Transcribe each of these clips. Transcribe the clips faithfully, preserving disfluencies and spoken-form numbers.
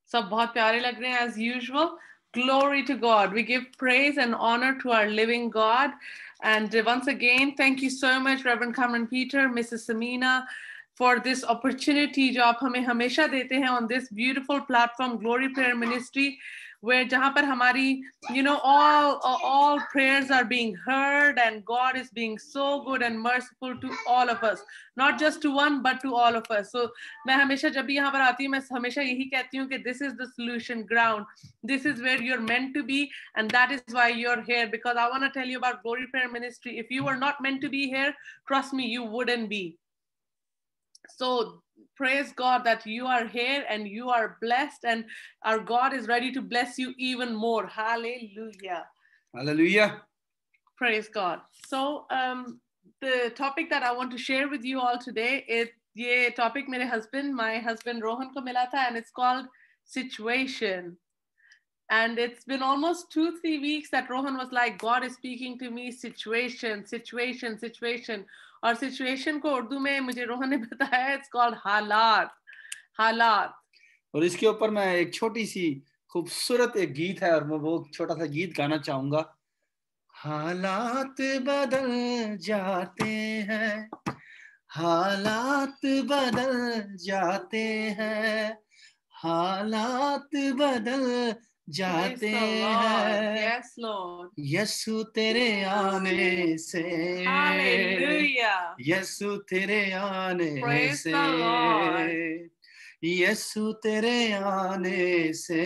सब बहुत प्यारे लग रहे हैं as usual. Glory to God. We give praise and honor to our living God. And once again, thank you so much, Reverend Cameron Peter, Missus Samina, for this opportunity जो आप हमें हमेशा देते हैं on this beautiful platform, Glory Prayer Ministry, where जहाँ पर हमारी, you know, all all prayers are being heard and God is being so good and merciful to all of us, not just to one but to all of us. So मैं हमेशा जब भी यहाँ पर आती हूँ मैं हमेशा यही कहती हूँ कि this is the solution ground, this is where you're meant to be, and that is why you're here, because I want to tell you about Glory Prayer Ministry. If you were not meant to be here, trust me, you wouldn't be. So praise God that you are here and you are blessed, and our God is ready to bless you even more. Hallelujah. Hallelujah. Praise God. So um, the topic that I want to share with you all today is ये topic मेरे husband, my husband Rohan को मिला था, and it's called situation. And it's been almost two, three weeks that Rohan was like, God is speaking to me, situation, situation, situation. और situation को उर्दू में मुझे रोहन ने बताया, it's called हालात, हालात. और इसके ऊपर मैं एक छोटी सी खूबसूरत एक गीत है और मैं वो छोटा सा गीत गाना चाहूंगा. हालात बदल जाते हैं, हालात बदल जाते हैं, हालात बदल जाते हैं. Yes, Lord. यीशु तेरे आने से, Hallelujah. यीशु तेरे आने Praise से, the Lord. यीशु तेरे आने से,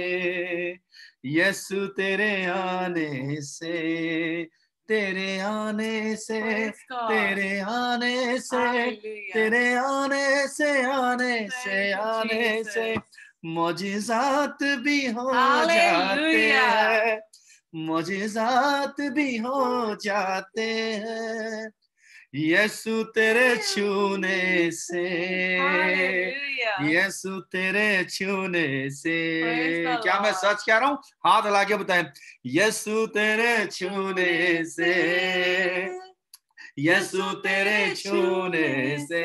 यीशु तेरे आने से, तेरे आने से, Praise God. तेरे आने से, Hallelujah. तेरे आने से, आने से, Thank you, आने Jesus. से मौजिज़ात भी हो जाते Hallelujah. हैं, मौजिज़ात भी हो जाते हैं, यीशु तेरे छूने से, Hallelujah. यीशु तेरे छूने से. Praise the क्या मैं Lord. सच कह रहा हूँ? हाथ हिला के बताएं. यीशु तेरे छूने से, यीशु तेरे छूने से,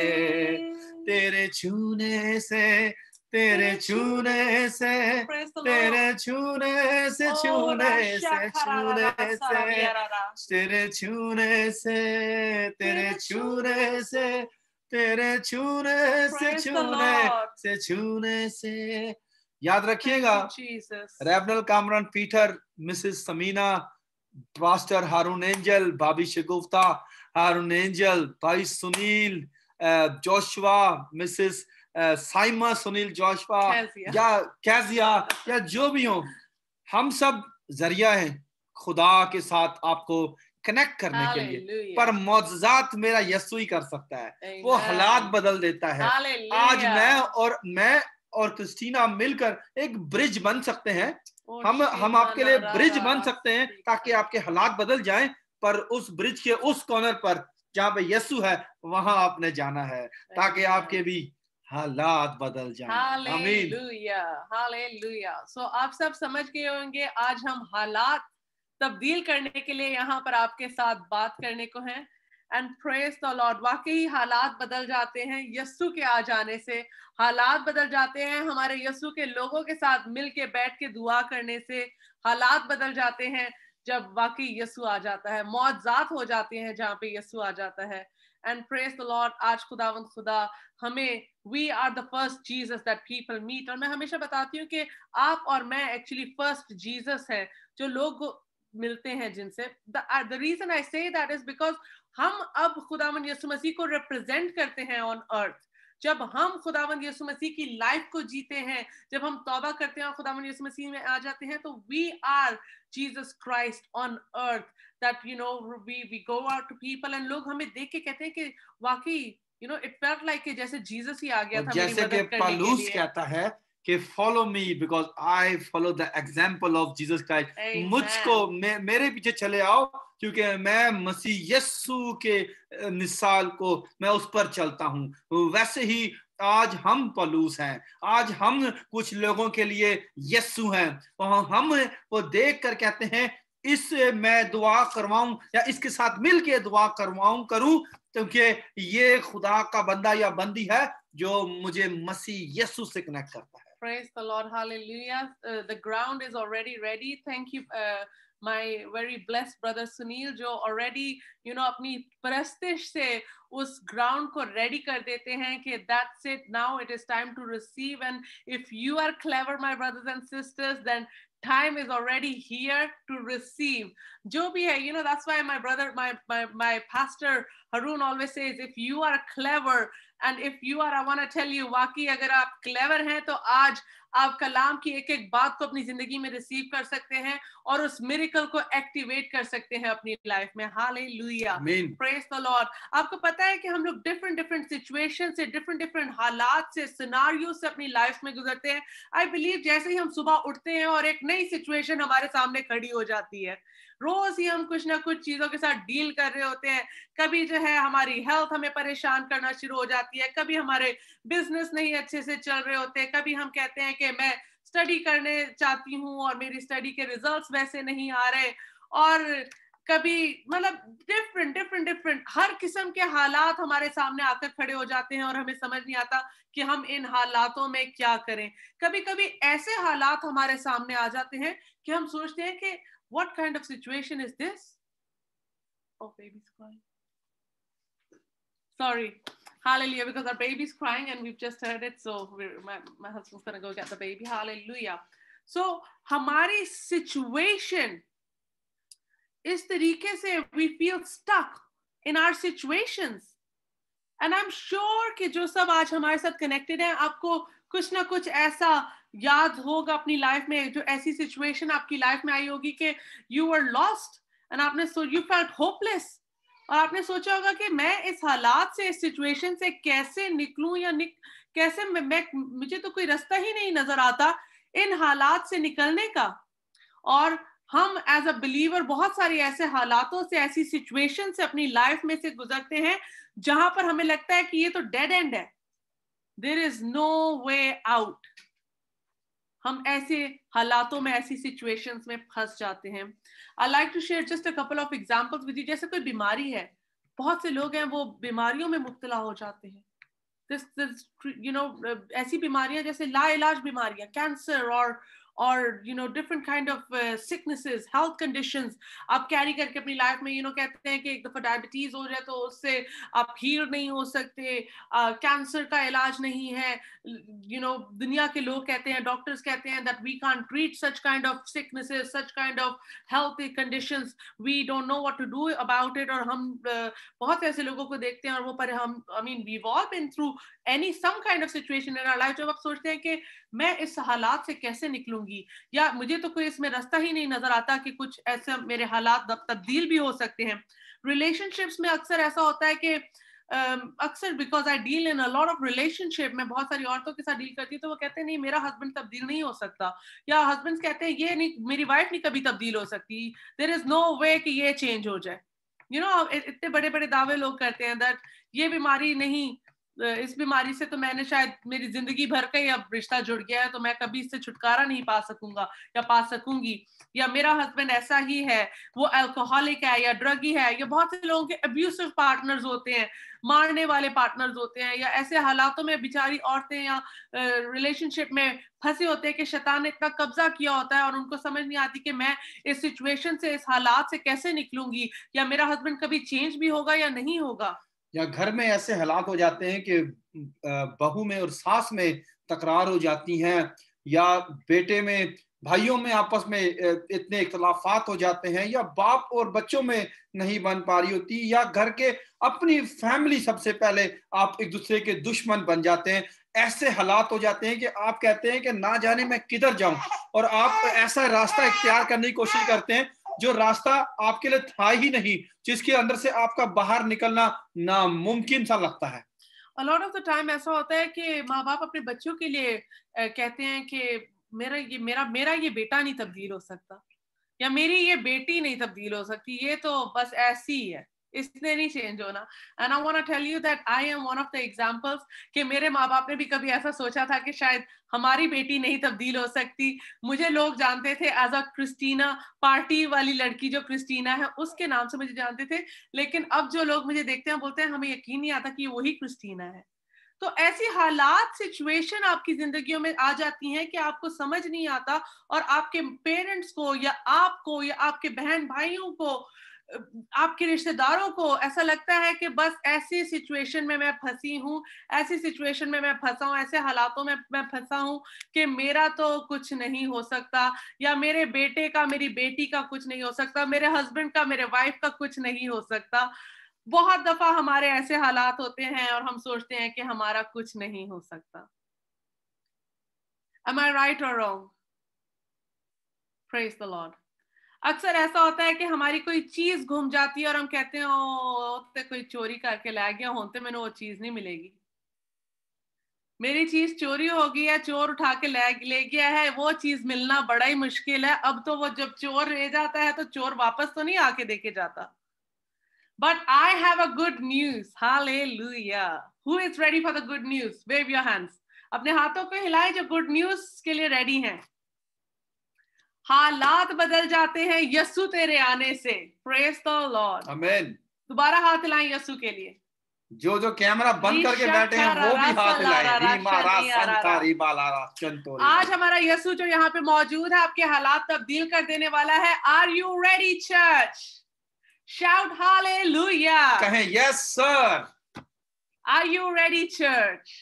तेरे छूने से, तेरे छूने से, Praise the तेरे Lord. छूने से, Oh, छूने से, Rasha छूने Karara से, Sarabiyarara. तेरे छूने से, तेरे छूने से, तेरे छूने से, Praise the छूने Lord. से, छूने से. याद Thank रखिएगा, you, Jesus. Reverend Kamran Peter, Mrs Sameena, pastor Haroon Angel, भाभी शगुफ्ता, हारून एंजल, भाई Sunil, Joshua, Mrs Saima Sunil Joshua, Kezia. या कैजिया, या जो भी हो, हम सब जरिया हैं खुदा के साथ आपको कनेक्ट करने के लिए. Hallelujah. पर मौजज़ात मेरा यीशु ही कर सकता है. Amen. वो हालात बदल देता है. Hallelujah. आज मैं और मैं और क्रिस्टीना मिलकर एक ब्रिज बन सकते हैं. Oh, हम हम आपके लिए ब्रिज बन Shimanara. सकते हैं ताकि आपके हालात बदल जाएं, पर उस ब्रिज के उस कॉर्नर पर जहाँ पे यीशु है वहां आपने जाना है ताकि Amen. आपके भी हालात बदल जाएं. आमीन. Hallelujah. Hallelujah. So आप सब समझ गए होंगे आज हम हालात तब्दील करने के लिए यहाँ पर आपके साथ बात करने को हैं. And praise the Lord. वाकई हालात बदल जाते हैं यीशु के आ जाने से. हालात बदल जाते हैं हमारे यीशु के लोगों के साथ मिल के बैठ के दुआ करने से. हालात बदल जाते हैं जब वाकई यीशु आ जाता है. मौजज़ात हो जाते हैं जहाँ पे यीशु आ जाता है. And praise the Lord. आज खुदावंद खुदा हमें, we are the first Jesus that people meet. और मैं हमेशा बताती हूँ कि आप और मैं actually first Jesus हैं जो लोग मिलते हैं जिनसे. The, uh, the reason I say that is because हम अब खुदावंद यीशु मसीह को represent करते हैं on earth. जब हम खुदावंद यीशु मसीह की लाइफ को जीते हैं, जब हम तौबा करते हैं और खुदावंद यीशु मसीह में आ जाते हैं, तो we are Jesus Christ on earth. That you know we we go out to people and लोग हमें देख के कहते हैं कि वाकई you know it felt like कि जैसे Jesus ही आ गया था मेरी जैसे कि मदद करने के पौलुस लिए. कहता है कि follow me because I follow the example of Jesus Christ. Amen. मुझको मे, मेरे पीछे चले आओ क्योंकि मैं मसीह यीशु के मिसाल को मैं उस पर चलता हूँ. वैसे ही आज हम पौलुस हैं. आज हम कुछ लोगों के लिए यीशु हैं. और हम वो देख कर कहते हैं इससे मैं दुआ करवाऊं या इसके साथ मिलके दुआ करवाऊं करूं क्योंकि ये खुदा का बंदा या बंदी है जो मुझे मसीह यीशु से कनेक्ट करता है. Praise the Lord. Hallelujah. Uh, the ground is already ready. Thank you, uh, my very blessed brother Sunil, जो already, you know, अपनी परस्तिश से उस ground को ready कर देते हैं कि that's it. Now it is time to receive. And if you are clever, my brothers and sisters, then time is already here to receive. Jo bhi hai, you know, that's why my brother, my, my, my pastor Harun always says, if you are clever and if you are, I want to tell you, वाकई अगर आप clever हैं तो आज आप कलाम की एक एक बात को अपनी जिंदगी में रिसीव कर सकते हैं और उस मिरेकल को एक्टिवेट कर सकते हैं अपनी लाइफ में. Hallelujah, praise the Lord. आपको पता है कि हम लोग डिफरेंट डिफरेंट सिचुएशन से, डिफरेंट डिफरेंट हालात से, सिनारियो से अपनी लाइफ में गुजरते हैं. आई बिलीव जैसे ही हम सुबह उठते हैं और एक नई सिचुएशन हमारे सामने खड़ी हो जाती है, रोज ही हम कुछ ना कुछ चीजों के साथ डील कर रहे होते हैं. कभी जो है हमारी हेल्थ हमें परेशान करना शुरू हो जाती है, कभी हमारे बिजनेस नहीं अच्छे से चल रहे होते, कभी हम कहते हैं कि मैं स्टडी करने चाहती हूँ और मेरी स्टडी के रिजल्ट्स वैसे नहीं आ रहे, और कभी मतलब डिफरेंट डिफरेंट डिफरेंट हर किस्म के हालात हमारे सामने आकर खड़े हो जाते हैं और हमें समझ नहीं आता कि हम इन हालातों में क्या करें. कभी कभी ऐसे हालात हमारे सामने आ जाते हैं कि हम सोचते हैं कि what kind of situation is this? Oh, baby's crying. Sorry. Hallelujah, because our baby's crying and we've just heard it, so we're, my, my husband's gonna go get the baby. Hallelujah. So हमारी situation इस तरीके से we feel stuck in our situations, and I'm sure कि जो सब आज हमारे साथ connected हैं, आपको कुछ ना कुछ ऐसा याद होगा अपनी लाइफ में, जो ऐसी सिचुएशन आपकी लाइफ में आई होगी कि you were lost and आपने सो you felt hopeless, और आपने सोचा होगा कि मैं इस हालात से, इस सिचुएशन से कैसे निकलूं या निक, कैसे मैं, मैं मुझे तो कोई रास्ता ही नहीं नजर आता इन हालात से निकलने का. और हम एज अ बिलीवर बहुत सारी ऐसे हालातों से, ऐसी सिचुएशन से अपनी लाइफ में से गुजरते हैं जहां पर हमें लगता है कि ये तो डेड एंड है, there is no way out. हम ऐसे हालातों में, ऐसी सिचुएशंस में फंस जाते हैं. I like to share just a couple of examples with you. जैसे कोई बीमारी है, बहुत से लोग हैं वो बीमारियों में मुब्तला हो जाते हैं. दिस दिस यू नो ऐसी बीमारियां जैसे लाइलाज बीमारियां, कैंसर और और you know different kind of uh, sicknesses, health conditions आप कैरी करके अपनी लाइफ में, you know कहते हैं कि एक दफा डायबिटीज हो जाए तो उससे आप हील नहीं हो सकते, कैंसर uh, का इलाज नहीं है. you know दुनिया के लोग कहते हैं, डॉक्टर्स कहते हैं that we can't treat such kind of sicknesses, such kind of health conditions, we don't know what to do about it. और हम uh, बहुत ऐसे लोगों को देखते हैं और वो पर हम I mean we've all been through any some kind of situation in our life, जब आप सोचते हैं कि मैं इस हालात से कैसे निकलूंगी, या मुझे तो कोई इसमें रास्ता ही नहीं नजर आता कि कुछ ऐसे मेरे हालात तब्दील भी हो सकते हैं. रिलेशनशिप्स में अक्सर ऐसा होता है कि अक्सर because I deal in a lot of relationship, में बहुत सारी औरतों के साथ डील करती हूँ, तो वो कहते हैं नहीं मेरा हस्बैंड तब्दील नहीं हो सकता, या हस्बैंड्स कहते हैं ये नहीं मेरी वाइफ नहीं कभी तब्दील हो सकती, देयर इज नो वे कि ये चेंज हो जाए. यू you नो know, इतने बड़े बड़े दावे लोग करते हैं दैट ये बीमारी नहीं, इस बीमारी से तो मैंने शायद मेरी जिंदगी भर का ही अब रिश्ता जुड़ गया है, तो मैं कभी इससे छुटकारा नहीं पा सकूंगा या पा सकूंगी, या मेरा हस्बैंड ऐसा ही है, वो अल्कोहलिक है या ड्रगी है. या बहुत से लोगों के अब्यूसिव पार्टनर्स होते हैं, मारने वाले पार्टनर्स होते हैं, या ऐसे हालातों में बेचारी औरतें या रिलेशनशिप uh, में फंसे होते हैं कि शैतान ने इतना कब्जा किया होता है और उनको समझ नहीं आती कि मैं इस सिचुएशन से, इस हालात से कैसे निकलूंगी, या मेरा हस्बैंड कभी चेंज भी होगा या नहीं होगा. या घर में ऐसे हालात हो जाते हैं कि बहू में और सास में तकरार हो जाती हैं, या बेटे में, भाइयों में आपस में इतने इख्तलाफात हो जाते हैं, या बाप और बच्चों में नहीं बन पा रही होती, या घर के अपनी फैमिली सबसे पहले आप एक दूसरे के दुश्मन बन जाते हैं. ऐसे हालात हो जाते हैं कि आप कहते हैं कि ना जाने मैं किधर जाऊं, और आप ऐसा रास्ता इख्तियार करने की कोशिश करते हैं जो रास्ता आपके लिए था ही नहीं, जिसके अंदर से आपका बाहर निकलना नामुमकिन सा लगता है. A lot of the time ऐसा होता है कि माँ बाप अपने बच्चों के लिए कहते हैं कि मेरा ये मेरा मेरा ये बेटा नहीं तब्दील हो सकता, या मेरी ये बेटी नहीं तब्दील हो सकती, ये तो बस ऐसी ही है, इसने नहीं चेंज होना. And I want to tell you that I am one of the examples कि मेरे माँ बाप ने भी कभी ऐसा सोचा था कि शायद हमारी बेटी नहीं तब्दील हो सकती. मुझे लोग जानते थे एज अ क्रिस्टीना, पार्टी वाली लड़की जो क्रिस्टीना है उसके नाम से मुझे जानते थे, लेकिन अब जो लोग मुझे देखते हैं बोलते हैं हमें यकीन नहीं आता कि वही क्रिस्टीना है. तो ऐसी हालात सिचुएशन आपकी जिंदगियों में आ जाती हैं कि आपको समझ नहीं आता और आपके पेरेंट्स को या आपको या आपके बहन भाइयों को आपके रिश्तेदारों को ऐसा लगता है कि बस ऐसी सिचुएशन में मैं फंसी हूँ, ऐसी सिचुएशन में मैं फंसा हूँ, ऐसे हालातों में मैं फंसा हूँ कि मेरा तो कुछ नहीं हो सकता, या मेरे बेटे का मेरी बेटी का कुछ नहीं हो सकता, मेरे हस्बैंड का मेरे वाइफ का कुछ नहीं हो सकता। बहुत दफा हमारे ऐसे हालात होते हैं और हम सोचते हैं कि हमारा कुछ नहीं हो सकता। Am I right or wrong? Praise the Lord. अक्सर ऐसा होता है कि हमारी कोई चीज घूम जाती है और हम कहते हैं ओ ते कोई चोरी करके ला गया होते मैंने वो चीज नहीं मिलेगी, मेरी चीज चोरी हो गई है, चोर उठा के ले ले गया है, वो चीज मिलना बड़ा ही मुश्किल है। अब तो वो जब चोर ले जाता है तो चोर वापस तो नहीं आके देके जाता। But I have a good news. Hallelujah. Who is ready for the good news? Wave your hands. अपने हाथों को हिलाएं जो गुड न्यूज के लिए रेडी हैं। हालात बदल जाते हैं यीशु तेरे आने से। Praise the Lord. आमीन। दोबारा हाथ हिलाएं यीशु के लिए। जो जो कैमरा बंद करके बैठे हैं वो भी हाथ हिलाएं। रीमा रा संता री बाला रा चंतोरी। आज हमारा यीशु जो यहाँ पे मौजूद है आपके हालात तब्दील कर देने वाला है। Are you ready, church? Shout hallelujah. कहें yes sir. Are you ready, church?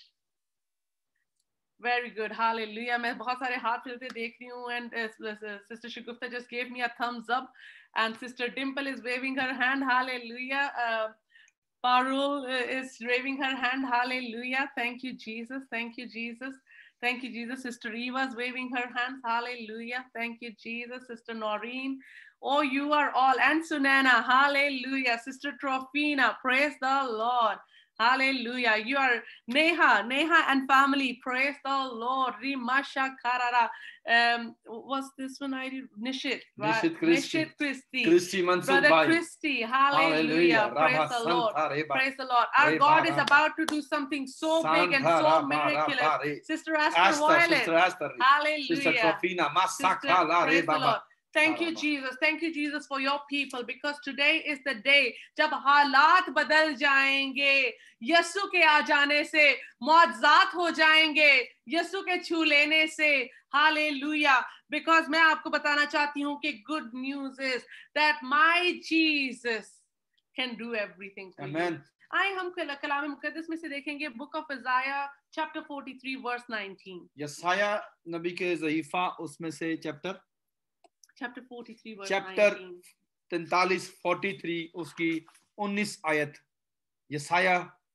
Very good. Hallelujah. मैं बहुत सारे हाथ हिलते देख रही हूँ and uh, Sister Shagufta just gave me a thumbs up and Sister Dimple is waving her hand. Hallelujah. Uh, Parul is waving her hand. Hallelujah. Thank you, Jesus. Thank you, Jesus. Thank you, Jesus. Sister Eva is waving her hands. Hallelujah. Thank you, Jesus. Sister Noreen. Oh, you are all. And Sunana. Hallelujah. Sister Trofina. Praise the Lord. Hallelujah. You are Neha. Neha and family. Praise the Lord. Rimasha Karara. Um, what's this one? I did? Nishit. Right? Nishit Christy. Nishit Christy. Christy Mansur Brother Bhai. Christy. Hallelujah. Hallelujah. Praise the Lord. Praise the Lord. Our God is about to do something so big and so miraculous. Sister Esther Violet. Sister Esther. Hallelujah. Sister Trofina. Sister, praise the Lord. Thank you, Jesus. Thank you, Jesus, for your people, because today is the day जब हालात बदल जाएंगे, यीशु के आ जाने से मौजज़ात हो जाएंगे, यीशु के छू लेने से। Hallelujah. Because मैं आपको बताना चाहती हूँ कि good news is that my Jesus can do everything for Amen. you. आए हम कलाम मुक़द्दस में से देखेंगे Book of Isaiah chapter forty-three verse nineteen. यसाया नबी के ज़ईफ़ा उसमें से chapter Chapter forty-three verse chapter nineteen. तैंतालीस तैंतालीस उसकी उन्नीस आयत। यसाया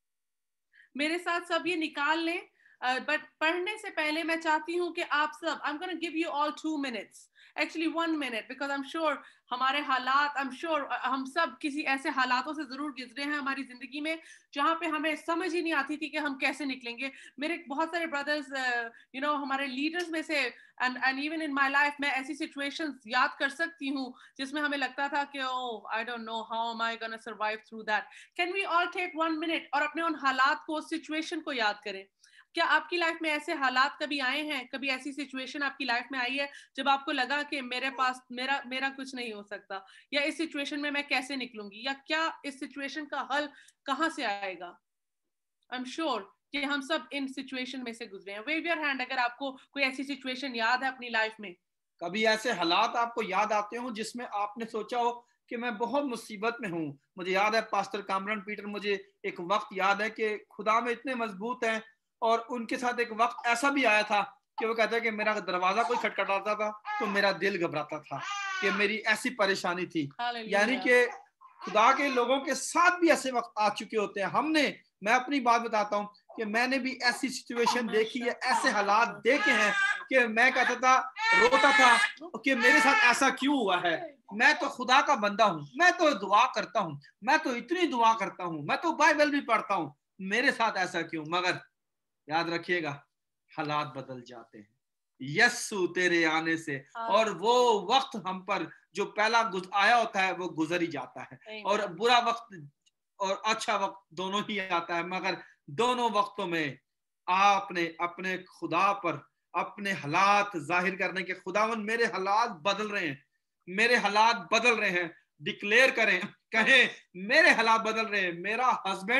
मेरे साथ सब ये निकाल लें, बट uh, पढ़ने से पहले मैं चाहती हूँ कि आप सब I'm going to give you all two minutes, actually one minute, because I'm sure हमारे हालात I'm sure uh, हम सब किसी ऐसे हालातों से जरूर गुजरे हैं हमारी जिंदगी में जहाँ पे हमें समझ ही नहीं आती थी कि हम कैसे निकलेंगे। मेरे बहुत सारे ब्रदर्स यू नो हमारे लीडर्स में से and and even in my life मैं ऐसी सिचुएशंस याद कर सकती हूँ जिसमें हमें लगता था कि oh I don't know how am I gonna survive through that. Can we all take one minute और अपने उन हालात को, सिचुएशन को याद करें। क्या आपकी लाइफ में ऐसे हालात कभी आए हैं, कभी ऐसी सिचुएशन आपकी लाइफ में आई है जब आपको लगा कि मेरे पास मेरा मेरा कुछ नहीं हो सकता, या इस सिचुएशन में मैं कैसे निकलूंगी, या क्या इस सिचुएशन का हल कहाँ से आएगा? आई एम श्योर कि हम सब इन सिचुएशन में से गुजरे हैं। वेव योर हैंड अगर आपको कोई ऐसी सिचुएशन याद है अपनी लाइफ में। कभी ऐसे हालात आपको याद आते हो जिसमें आपने सोचा हो कि मैं बहुत मुसीबत में हूँ। मुझे याद है पास्टर कामरन पीटर, मुझे एक वक्त याद है कि खुदा में इतने मजबूत हैं और उनके साथ एक वक्त ऐसा भी आया था कि वो कहते हैं कि मेरा दरवाजा कोई खटखटाता था तो मेरा दिल घबराता था कि मेरी ऐसी परेशानी थी। यानी कि खुदा के लोगों के साथ भी ऐसे वक्त आ चुके होते हैं। हमने, मैं अपनी बात बताता हूँ कि मैंने भी ऐसी सिचुएशन देखी है, ऐसे हालात देखे हैं कि मैं कहता था, रोता था कि मेरे साथ ऐसा क्यों हुआ है। मैं तो खुदा का बंदा हूँ, मैं तो दुआ करता हूँ, मैं तो इतनी दुआ करता हूँ, मैं तो बाइबल भी पढ़ता हूँ, मेरे साथ ऐसा क्यों। मगर याद रखिएगा हालात बदल जाते हैं यीशु तेरे आने से, और वो वक्त हम पर जो पहला आया होता है वो गुजर ही जाता है, और बुरा वक्त और अच्छा वक्त दोनों ही आता है। मगर दोनों वक्तों में आपने अपने खुदा पर अपने हालात जाहिर करने के, खुदावन मेरे हालात बदल रहे हैं, मेरे हालात बदल रहे हैं, डिक्लेयर करें, कहें मेरे हालात बदल रहे हैं। मेरा हस्बैंड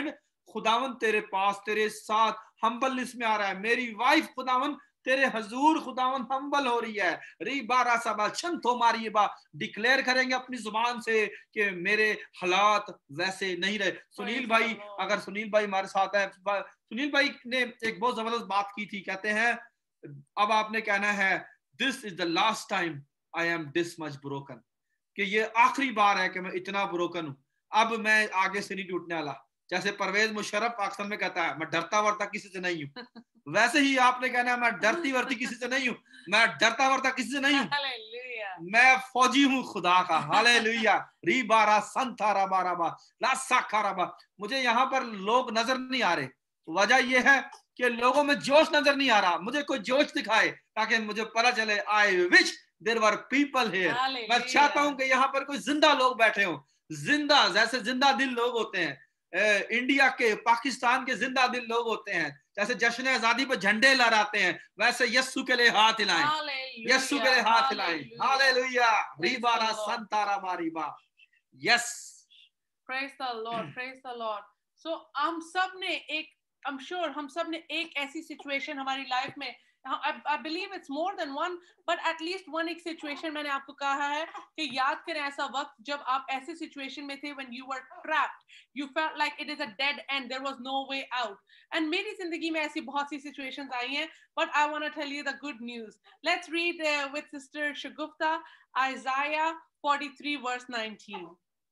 खुदावन तेरे पास तेरे साथ हम्बलनेस में आ रहा है। मेरी वाइफ खुदावन तेरे हजूर खुदावन हम्बल हो रही है। री बारा सबा छंतो मारिए बा डिक्लेयर करेंगे अपनी जुबान से कि मेरे हालात वैसे नहीं रहे। सुनील भाई, अगर सुनील भाई हमारे साथ है, सुनील भाई ने एक बहुत जबरदस्त बात की थी। कहते हैं अब आपने कहना है this is the last time I am this much broken, कि ये आखिरी बार है कि मैं इतना ब्रोकन हूं, अब मैं आगे से नहीं टूटने वाला। जैसे परवेज मुशर्रफ पाकिस्तान में कहता है मैं डरता वरता किसी से नहीं हूं, वैसे ही आपने कहना है मैं डरती वरती किसी से नहीं हूं, मैं डरता वरता किसी से नहीं हूं, मैं फौजी हूं खुदा का। हालेलुया। री बारा संतारा बारा बा लासा खाराबा। मुझे यहाँ पर लोग नजर नहीं आ रहे, वजह यह है कि लोगों में जोश नजर नहीं आ रहा। मुझे कोई जोश दिखाए ताकि मुझे पता चले I wish there were people here. मैं चाहता हूं कि यहाँ पर कोई जिंदा लोग बैठे हो, जिंदा, जैसे जिंदा दिल लोग होते हैं, ए, इंडिया के पाकिस्तान के जिंदा दिल लोग होते हैं, जैसे जश्न आजादी पर झंडे लहराते हैं, वैसे यस्सु के लिए हाथ हिलाएं, यस्सु के लिए हाथ हिलाएं। हालेलुया। रीबारा संतारा मारीबा। Yes, praise the Lord, praise the Lord. So हम सब ने एक, आई एम श्योर हम सब ने एक ऐसी सिचुएशन हमारी लाइफ में, I believe it's more than one, but at least one एक situation मैंने आपको कहा है कि याद करें ऐसा वक्त जब आप ऐसे situation में थे when you were trapped, you felt like it is a dead end, there was no way out. And मेरी जिंदगी में ऐसी बहुत सी situations आई हैं, but I want to tell you the good news. Let's read uh, with Sister Shagufta Isaiah forty-three verse nineteen.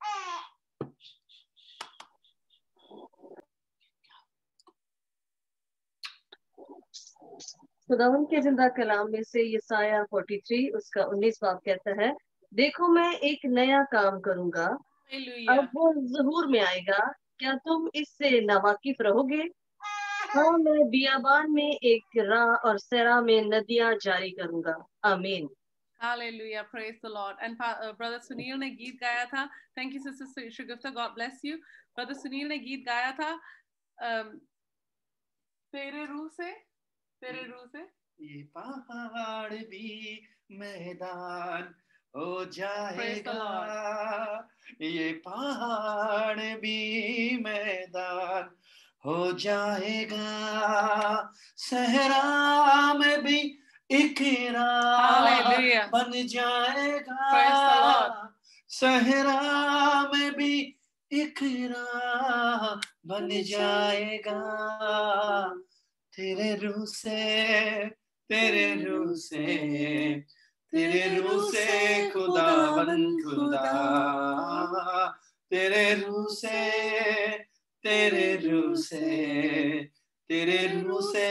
खुदावंद के जिंदा कलाम में से यसाया तैंतालीस उसका उन्नीस बाब कहता है, देखो मैं एक नया काम करूंगा, अब वो ज़हूर में आएगा, क्या तुम इससे नावाकिफ रहोगे? हाँ, मैं बियाबान में एक राह और सहरा में नदियां जारी करूंगा। आमीन। Hallelujah, praise the Lord. And uh, brother Sunil ने गीत गाया था. Thank you sister Shagufta, God bless you. Brother Sunil ने गीत गाया था um, तेरे रूह से, तेरे रूह से ये पहाड़ भी मैदान हो जाएगा, ये पहाड़ भी मैदान हो जाएगा, सहरा में भी एक राह बन जाएगा, सहरा में भी एक राह बन जाएगा, तेरे रूह से, तेरे रूह से, तेरे रूह से खुदावन खुदा, तेरे रूह से, तेरे रूह से, तेरे रूह से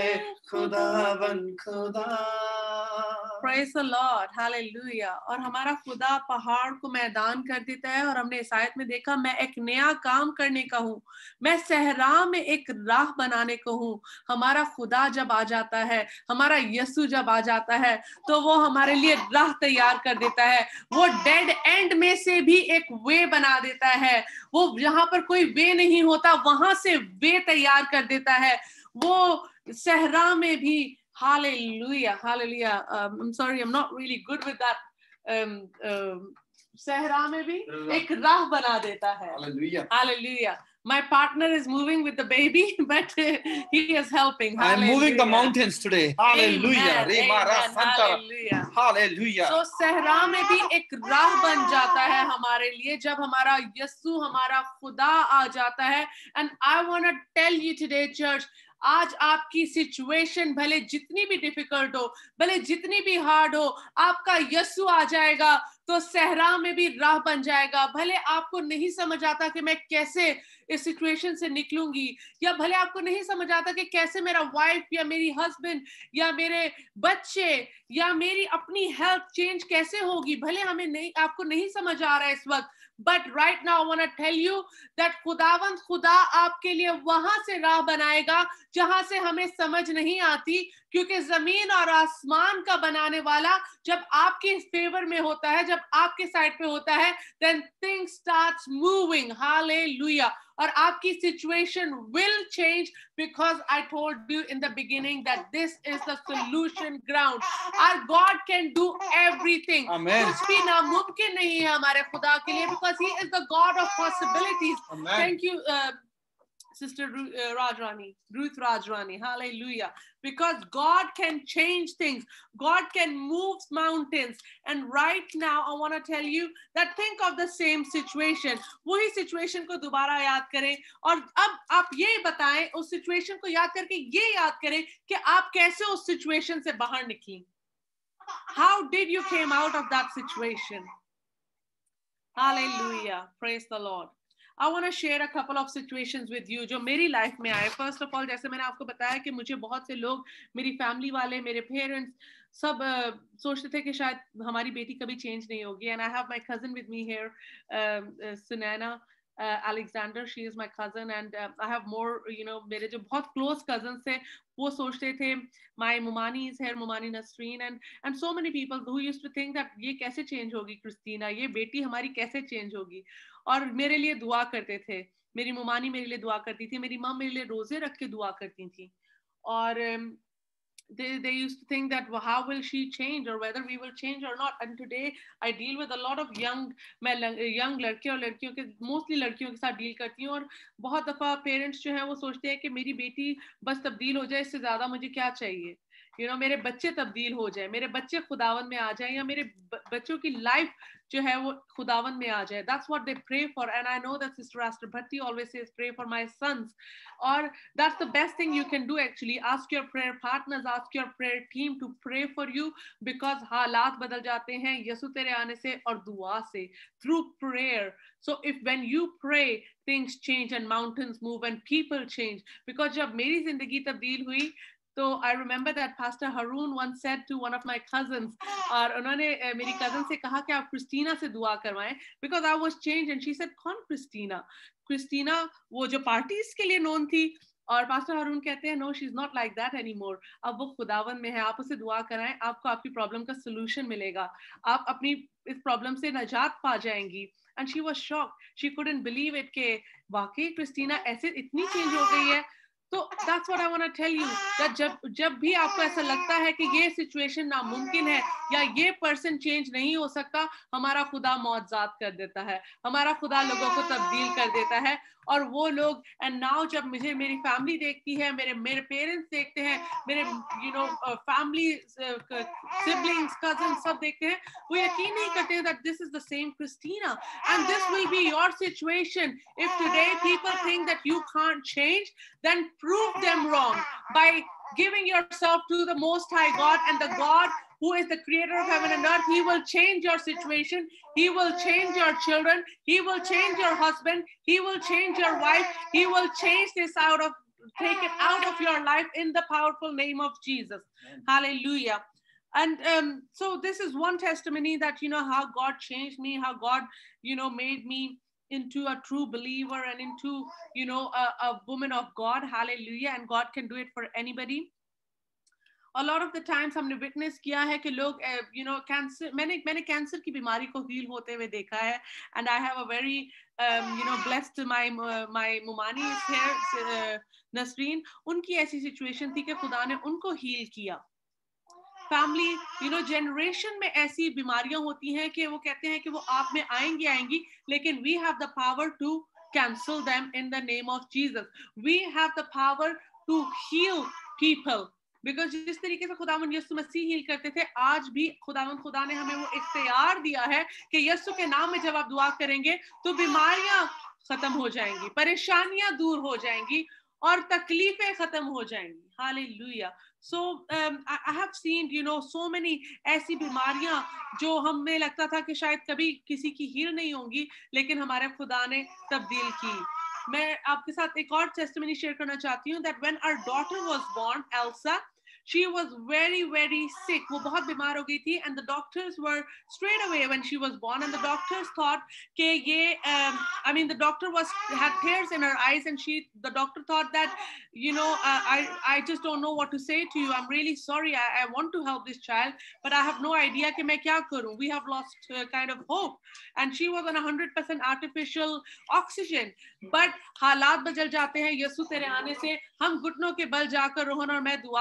खुदावन खुदा। Praise the Lord, hallelujah. और हमारा खुदा पहाड़ को मैदान कर देता है, और हमने इस आयत में देखा मैं एक नया काम करने का हूँ, मैं सहरा में एक राह बनाने को हूँ। हमारा खुदा जब आ जाता है, हमारा यीशु जब आ जाता है, तो वो हमारे लिए राह तैयार कर देता है। वो डेड एंड में से भी एक वे बना देता है, वो जहाँ पर कोई वे नहीं होता वहां से वे तैयार कर देता है। वो सहरा में भी, hallelujah, hallelujah. Um, I'm sorry, I'm not really good with that. Um, um, सहरा में भी एक राह बना देता है. Hallelujah. Hallelujah. My partner is moving with the baby, but uh, he is helping. I'm moving the mountains today. Hallelujah. Amen. Amen. Hallelujah. Hallelujah. So सहरा में भी एक राह बन जाता है हमारे लिए जब हमारा यीशु, हमारा खुदा आ जाता है. And I want to tell you today, church, आज आपकी सिचुएशन भले जितनी भी डिफिकल्ट हो, भले जितनी भी हार्ड हो, आपका यीशु आ जाएगा तो सहरा में भी राह बन जाएगा। भले आपको नहीं समझ आता कि मैं कैसे इस सिचुएशन से निकलूंगी, या भले आपको नहीं समझ आता कि कैसे मेरा वाइफ या मेरी हस्बैंड या मेरे बच्चे या मेरी अपनी हेल्थ चेंज कैसे होगी, भले हमें नहीं, आपको नहीं समझ आ रहा है इस वक्त, but right now I want to tell you that खुदावंद खुदा आपके लिए वहां से राह बनाएगा जहां से हमें समझ नहीं आती, क्योंकि जमीन और आसमान का बनाने वाला जब आपके फेवर में होता है, जब आपके साइड पे होता है, then things starts moving. Hallelujah. और आपकी situation will change because I told you in the beginning that this is the solution ground. Our God can do everything. Amen. कुछ भी नामुमकिन नहीं है हमारे खुदा के लिए, because he is the God of possibilities. Amen. Thank you uh, Sister Ru- uh, Rajrani, Ruth Rajrani, hallelujah. Because God can change things. God can move mountains. And right now, I want to tell you that think of the same situation. वही situation को दोबारा याद करें और अब आप ये बताएं उस situation को याद करके ये याद करें कि आप कैसे उस situation से बाहर निकली. How did you came out of that situation? Hallelujah. Praise the Lord. I want to share a couple of situations with you जो मेरी लाइफ में आए. First of all, जैसे मैंने आपको बताया कि मुझे बहुत से लोग, मेरी फैमिली वाले, मेरे पेरेंट्स सब uh, सोचते थे कि शायद हमारी बेटी कभी चेंज नहीं होगी. And I have my cousin with me here, uh, uh, Sunana uh, Alexander. She is my cousin, and uh, I have more, you know, मेरे जो बहुत close cousins थे वो सोचते थे. My Mumani is here, Mumani Nasreen, and and so many people who used to think that ये कैसे change होगी क्रिस्टीना, ये बेटी हमारी कैसे change होगी. और मेरे लिए दुआ करते थे. मेरी मुमानी मेरे लिए दुआ करती थी, मेरी माँ मेरे लिए रोजे रख के दुआ करती थी. और um, they they used to think that well, how will she change or whether we will change or not. And today I deal with a lot of young मैं young लड़के और लड़कियों के mostly लड़कियों के साथ deal करती हूँ. और बहुत दफा parents जो हैं वो सोचते हैं कि मेरी बेटी बस तब्दील हो जाए, इससे ज्यादा मुझे क्या चाहिए. You know, मेरे बच्चे तब्दील हो जाए, मेरे बच्चे खुदावन में आ जाए, या मेरे बच्चों की लाइफ जो है वो खुदावन में आ जाए. That's what they pray for. And I know that Sister Aster Bhatti always says pray for my sons. Or that's the best thing you can do actually. Ask your prayer partners, ask your prayer team to pray for you, because हालात बदल जाते हैं यसु तेरे आने से और दुआ से, through prayer. So if when you pray, things change and mountains move and people change. Because जब मेरी जिंदगी तब्दील हुई, तो I remember that Pastor Haroon once said to one of my cousins, और उन्होंने मेरी cousin से कहा कि आप क्रिस्टीना से दुआ करवाएं, because I was changed. And she said, कौन क्रिस्टीना? क्रिस्टीना वो जो पार्टीज के लिए नोन थी. और पास्टर हारून कहते हैं, no, she's not like that anymore. अब वो खुदावन में है, आप उसे दुआ कराएं, आपको आपकी प्रॉब्लम का सोल्यूशन मिलेगा, आप अपनी इस प्रॉब्लम से नजात पा जाएंगी. And she was shocked. She couldn't believe it कि वाकई क्रिस्टीना ऐसे इतनी चेंज हो गई है. तो that's what I want to tell you, that जब जब भी आपको ऐसा लगता है कि ये सिचुएशन नामुमकिन है या ये पर्सन चेंज नहीं हो सकता, हमारा खुदा मौजज़ात कर देता है, हमारा खुदा लोगों को तब्दील कर देता है. और वो लोग, एंड नाउ जब मुझे मेरी फैमिली देखती है, मेरे मेरे पेरेंट्स देखते हैं, मेरे you know family siblings cousins सब देखते हैं, वो यकीन नहीं करते हैं that this is the same Christina. And this will be your situation. If today people think that you can't change, then prove them wrong by giving yourself to the Most High God, and the God who is the creator of heaven and earth. He will change your situation. He will change your children. He will change your husband. He will change your wife. He will change this out of, take it out of your life in the powerful name of Jesus. Amen. Hallelujah. And um, so this is one testimony that, you know, how God changed me, how God, you know, made me into a true believer and into, you know, a, a woman of God. Hallelujah. And God can do it for anybody. A lot of the times हमने witness किया है कि लोग, you know, cancer, मैंने मैंने cancer की बीमारी को heal होते हुए देखा है. And I have a very, um, you know, blessed my uh, my Mumani is here, uh, Nasreen. उनकी ऐसी situation थी कि खुदा ने उनको heal किया. Family, you know, generation में ऐसी बीमारियां होती हैं कि वो कहते हैं कि वो आप में आएंगी आएंगी, लेकिन we have the power to cancel them in the name of Jesus. We have the power to heal people. Because जिस तरीके से खुदावन यीशु मसीह हील करते थे, आज भी खुदावन खुदा ने हमें वो इख्तियार दिया है कि यीशु के नाम में जब आप दुआ करेंगे तो बीमारियां खत्म हो जाएंगी, परेशानियां दूर हो जाएंगी और तकलीफें खत्म हो जाएंगी. Hallelujah. So um, I, I have seen, you know, so many ऐसी बीमारियां जो हमें लगता था कि शायद कभी किसी की हील नहीं होंगी, लेकिन हमारे खुदा ने तब्दील की. मैं आपके साथ एक और टेस्टिमनी शेयर करना चाहती हूँ that when our daughter was born, Elsa, she was very very sick. वो बहुत बीमार हो गई थी, and the doctors were straight away when she was born, and the doctors thought कि ये um, I mean the doctor was had tears in her eyes, and she the doctor thought that, you know, uh, I I just don't know what to say to you. I'm really sorry. I, I want to help this child, but I have no idea कि मैं क्या करूँ. We have lost uh, kind of hope, and she was on one hundred percent artificial oxygen. But हालात बदल जाते हैं. यीशु तेरे आने से हम घुटनों के बल जाकर रोहन और मैं दुआ करते थे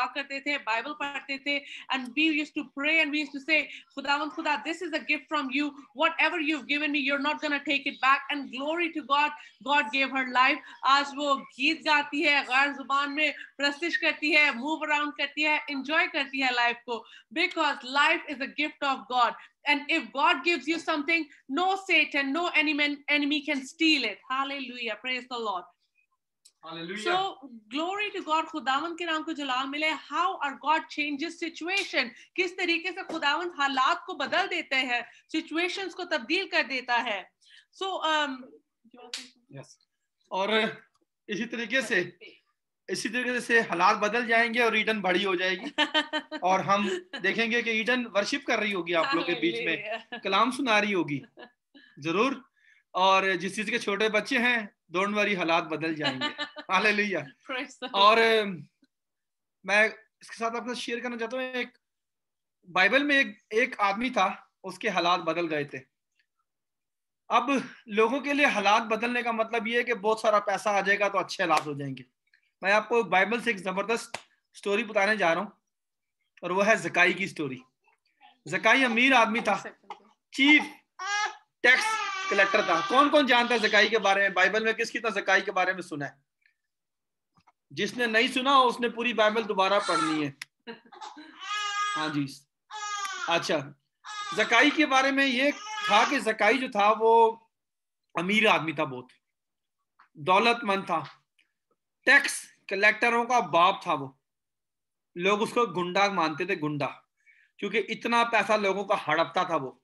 थे, बाइबल पढ़ते थे, and we used to pray and we used to say, खुदावंद खुदा, this is a gift from you, whatever you've given me, you're not going to take it back. And glory to God, God gave her life. आज वो गीत गाती है, गैर जुबान में प्रस्तिश करती है, move around करती है, enjoy करती है life को, because life is a gift of God. And if God gives you something, no Satan, no enemy, enemy can steal it. Hallelujah. Praise the Lord. Hallelujah. So glory to God. खुदावंद के नाम को जलाल मिले. How our God changes situation. किस तरीके से खुदावंद हालात को बदल देते हैं, situations को तब्दील कर देता है. So um yes. और इसी तरीके से इसी तरीके से हालात बदल जाएंगे और ईडन बड़ी हो जाएगी और हम देखेंगे कि ईडन वर्शिप कर रही होगी आप लोग के बीच में, कलाम सुना रही होगी जरूर. और जिस चीज के छोटे बच्चे हैं, डोंट वरी, हालात बदल जाएंगे. हालेलुया. और मैं इसके साथ आपके साथ शेयर करना चाहता हूँ, एक बाइबल में एक, एक आदमी था, उसके हालात बदल गए थे. अब लोगों के लिए हालात बदलने का मतलब ये है कि बहुत सारा पैसा आ जाएगा तो अच्छे हालात हो जाएंगे. मैं आपको बाइबल से एक जबरदस्त स्टोरी बताने जा रहा हूँ और वो है ज़काई की स्टोरी. ज़काई अमीर आदमी था, चीफ टैक्स कलेक्टर था. कौन कौन जानता है ज़काई के बारे में? बाइबल में किस कितना ज़काई के बारे में सुना है? जिसने नहीं सुना उसने पूरी बाइबल दोबारा पढ़नी है. हाँ जी. अच्छा, ज़काई के बारे में ये था कि ज़काई जो था वो अमीर आदमी था, बहुत दौलतमंद था, टैक्स कलेक्टरों का बाप था. वो लोग उसको गुंडा मानते थे, गुंडा, क्योंकि इतना पैसा लोगों का हड़पता था वो.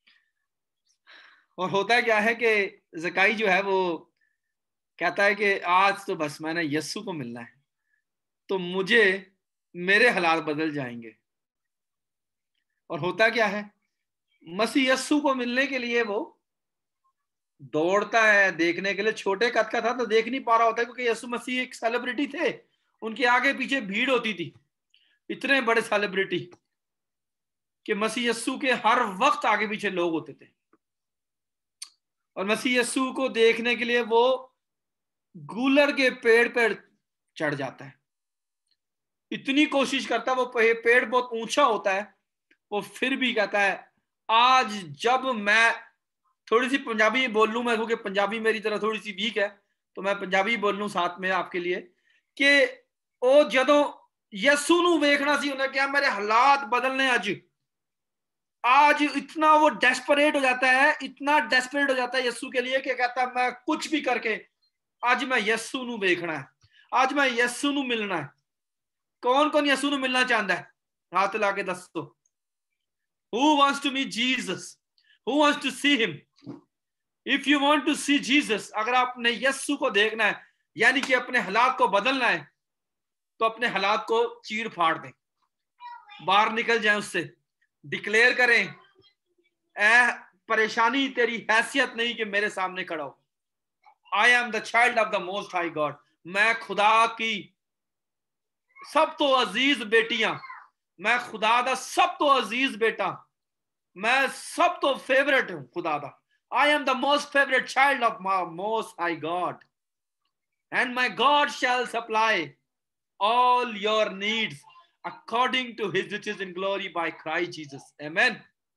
और होता है क्या है कि ज़काई जो है वो कहता है कि आज तो बस मैंने यस्सु को मिलना है तो मुझे मेरे हालात बदल जाएंगे. और होता क्या है, मसीह यस्सु को मिलने के लिए वो दौड़ता है देखने के लिए. छोटे कद का था तो देख नहीं पा रहा होता क्योंकि यीशु मसीह एक सेलिब्रिटी थे, उनके आगे पीछे भीड़ होती थी, इतने बड़े सेलिब्रिटी कि मसीह यीशु के हर वक्त आगे पीछे लोग होते थे. और मसीह यीशु को देखने के लिए वो गूलर के पेड़ पर चढ़ जाता है, इतनी कोशिश करता है. वो पेड़ बहुत ऊंचा होता है, वो फिर भी कहता है आज जब मैं थोड़ी सी पंजाबी बोल लूं, मैं क्योंकि पंजाबी मेरी तरह थोड़ी सी वीक है तो मैं पंजाबी बोल लूं साथ में आपके लिए, कि ओ जदों यीशु नूं वेखना सी उन्हें क्या मेरे हालात बदलने. आज आज इतना वो डेस्परेट हो जाता है, इतना डेस्परेट हो जाता है यीशु के लिए कि कहता है मैं कुछ भी करके आज मैं यीशु नूं वेखना है, आज मैं यीशु नूं मिलना है. कौन कौन यीशु नूं मिलना चाहता है? हाथ ला के दसो. Who wants to meet Jesus? Who wants to see him? If you want to see Jesus, अगर आपने यीशु को देखना है यानी कि अपने हालात को बदलना है तो अपने हालात को चीर फाड़ दें, बाहर निकल जाएं, उससे डिक्लेयर करें ऐ परेशानी तेरी हैसियत नहीं कि मेरे सामने खड़ा हो. I am the child of the most high God. मैं खुदा की सब तो अजीज बेटियां, मैं खुदा दा सब तो अजीज बेटा, मैं सब तो फेवरेट हूं खुदा दा. I am the most favorite child of my most high God, and my God shall supply all your needs according to his riches in glory by Christ Jesus. Amen.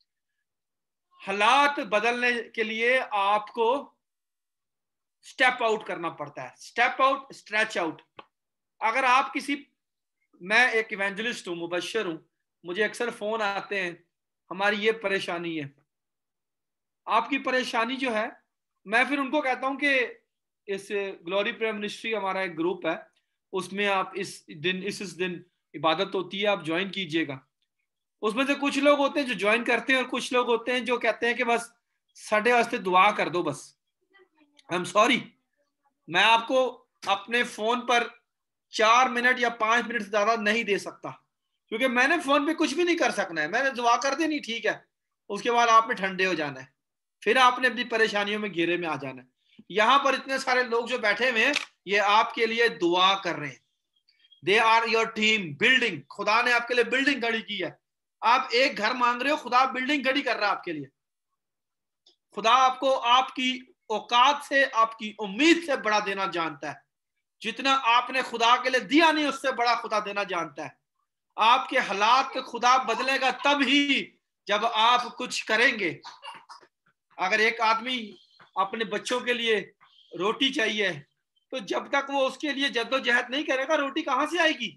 हालात बदलने के लिए आपको स्टेप आउट करना पड़ता है. Step out, stretch out. अगर आप किसी, मैं एक इवेंजलिस्ट हूं, मुबशर हूं, मुझे अक्सर फोन आते हैं हमारी ये परेशानी है, आपकी परेशानी जो है, मैं फिर उनको कहता हूं कि इस ग्लोरी प्रेयर मिनिस्ट्री हमारा एक ग्रुप है, उसमें आप इस दिन इस इस दिन इबादत होती है, आप ज्वाइन कीजिएगा. उसमें से कुछ लोग होते हैं जो ज्वाइन करते हैं और कुछ लोग होते हैं जो कहते हैं कि बस साढ़े वास्ते दुआ कर दो बस. आई एम सॉरी, मैं आपको अपने फोन पर चार मिनट या पांच मिनट से ज्यादा नहीं दे सकता क्योंकि मैंने फोन पे कुछ भी नहीं कर सकना है. मैंने दुआ कर देनी, ठीक है, उसके बाद आपने ठंडे हो जाना है, फिर आपने अपनी परेशानियों में घेरे में आ जाना है. यहां पर इतने सारे लोग जो बैठे हुए हैं ये आपके लिए दुआ कर रहे हैं. They are your team building. खुदा ने आपके लिए बिल्डिंग खड़ी की है. आप एक घर मांग रहे हो, खुदा बिल्डिंग खड़ी कर रहा है आपके लिए. खुदा आपको आपकी औकात से, आपकी उम्मीद से बड़ा देना जानता है. जितना आपने खुदा के लिए दिया नहीं उससे बड़ा खुदा देना जानता है. आपके हालात खुदा बदलेगा तब ही जब आप कुछ करेंगे। अगर एक आदमी अपने बच्चों के लिए रोटी चाहिए तो जब तक वो उसके लिए जद्दोजहद नहीं करेगा, रोटी कहां से आएगी?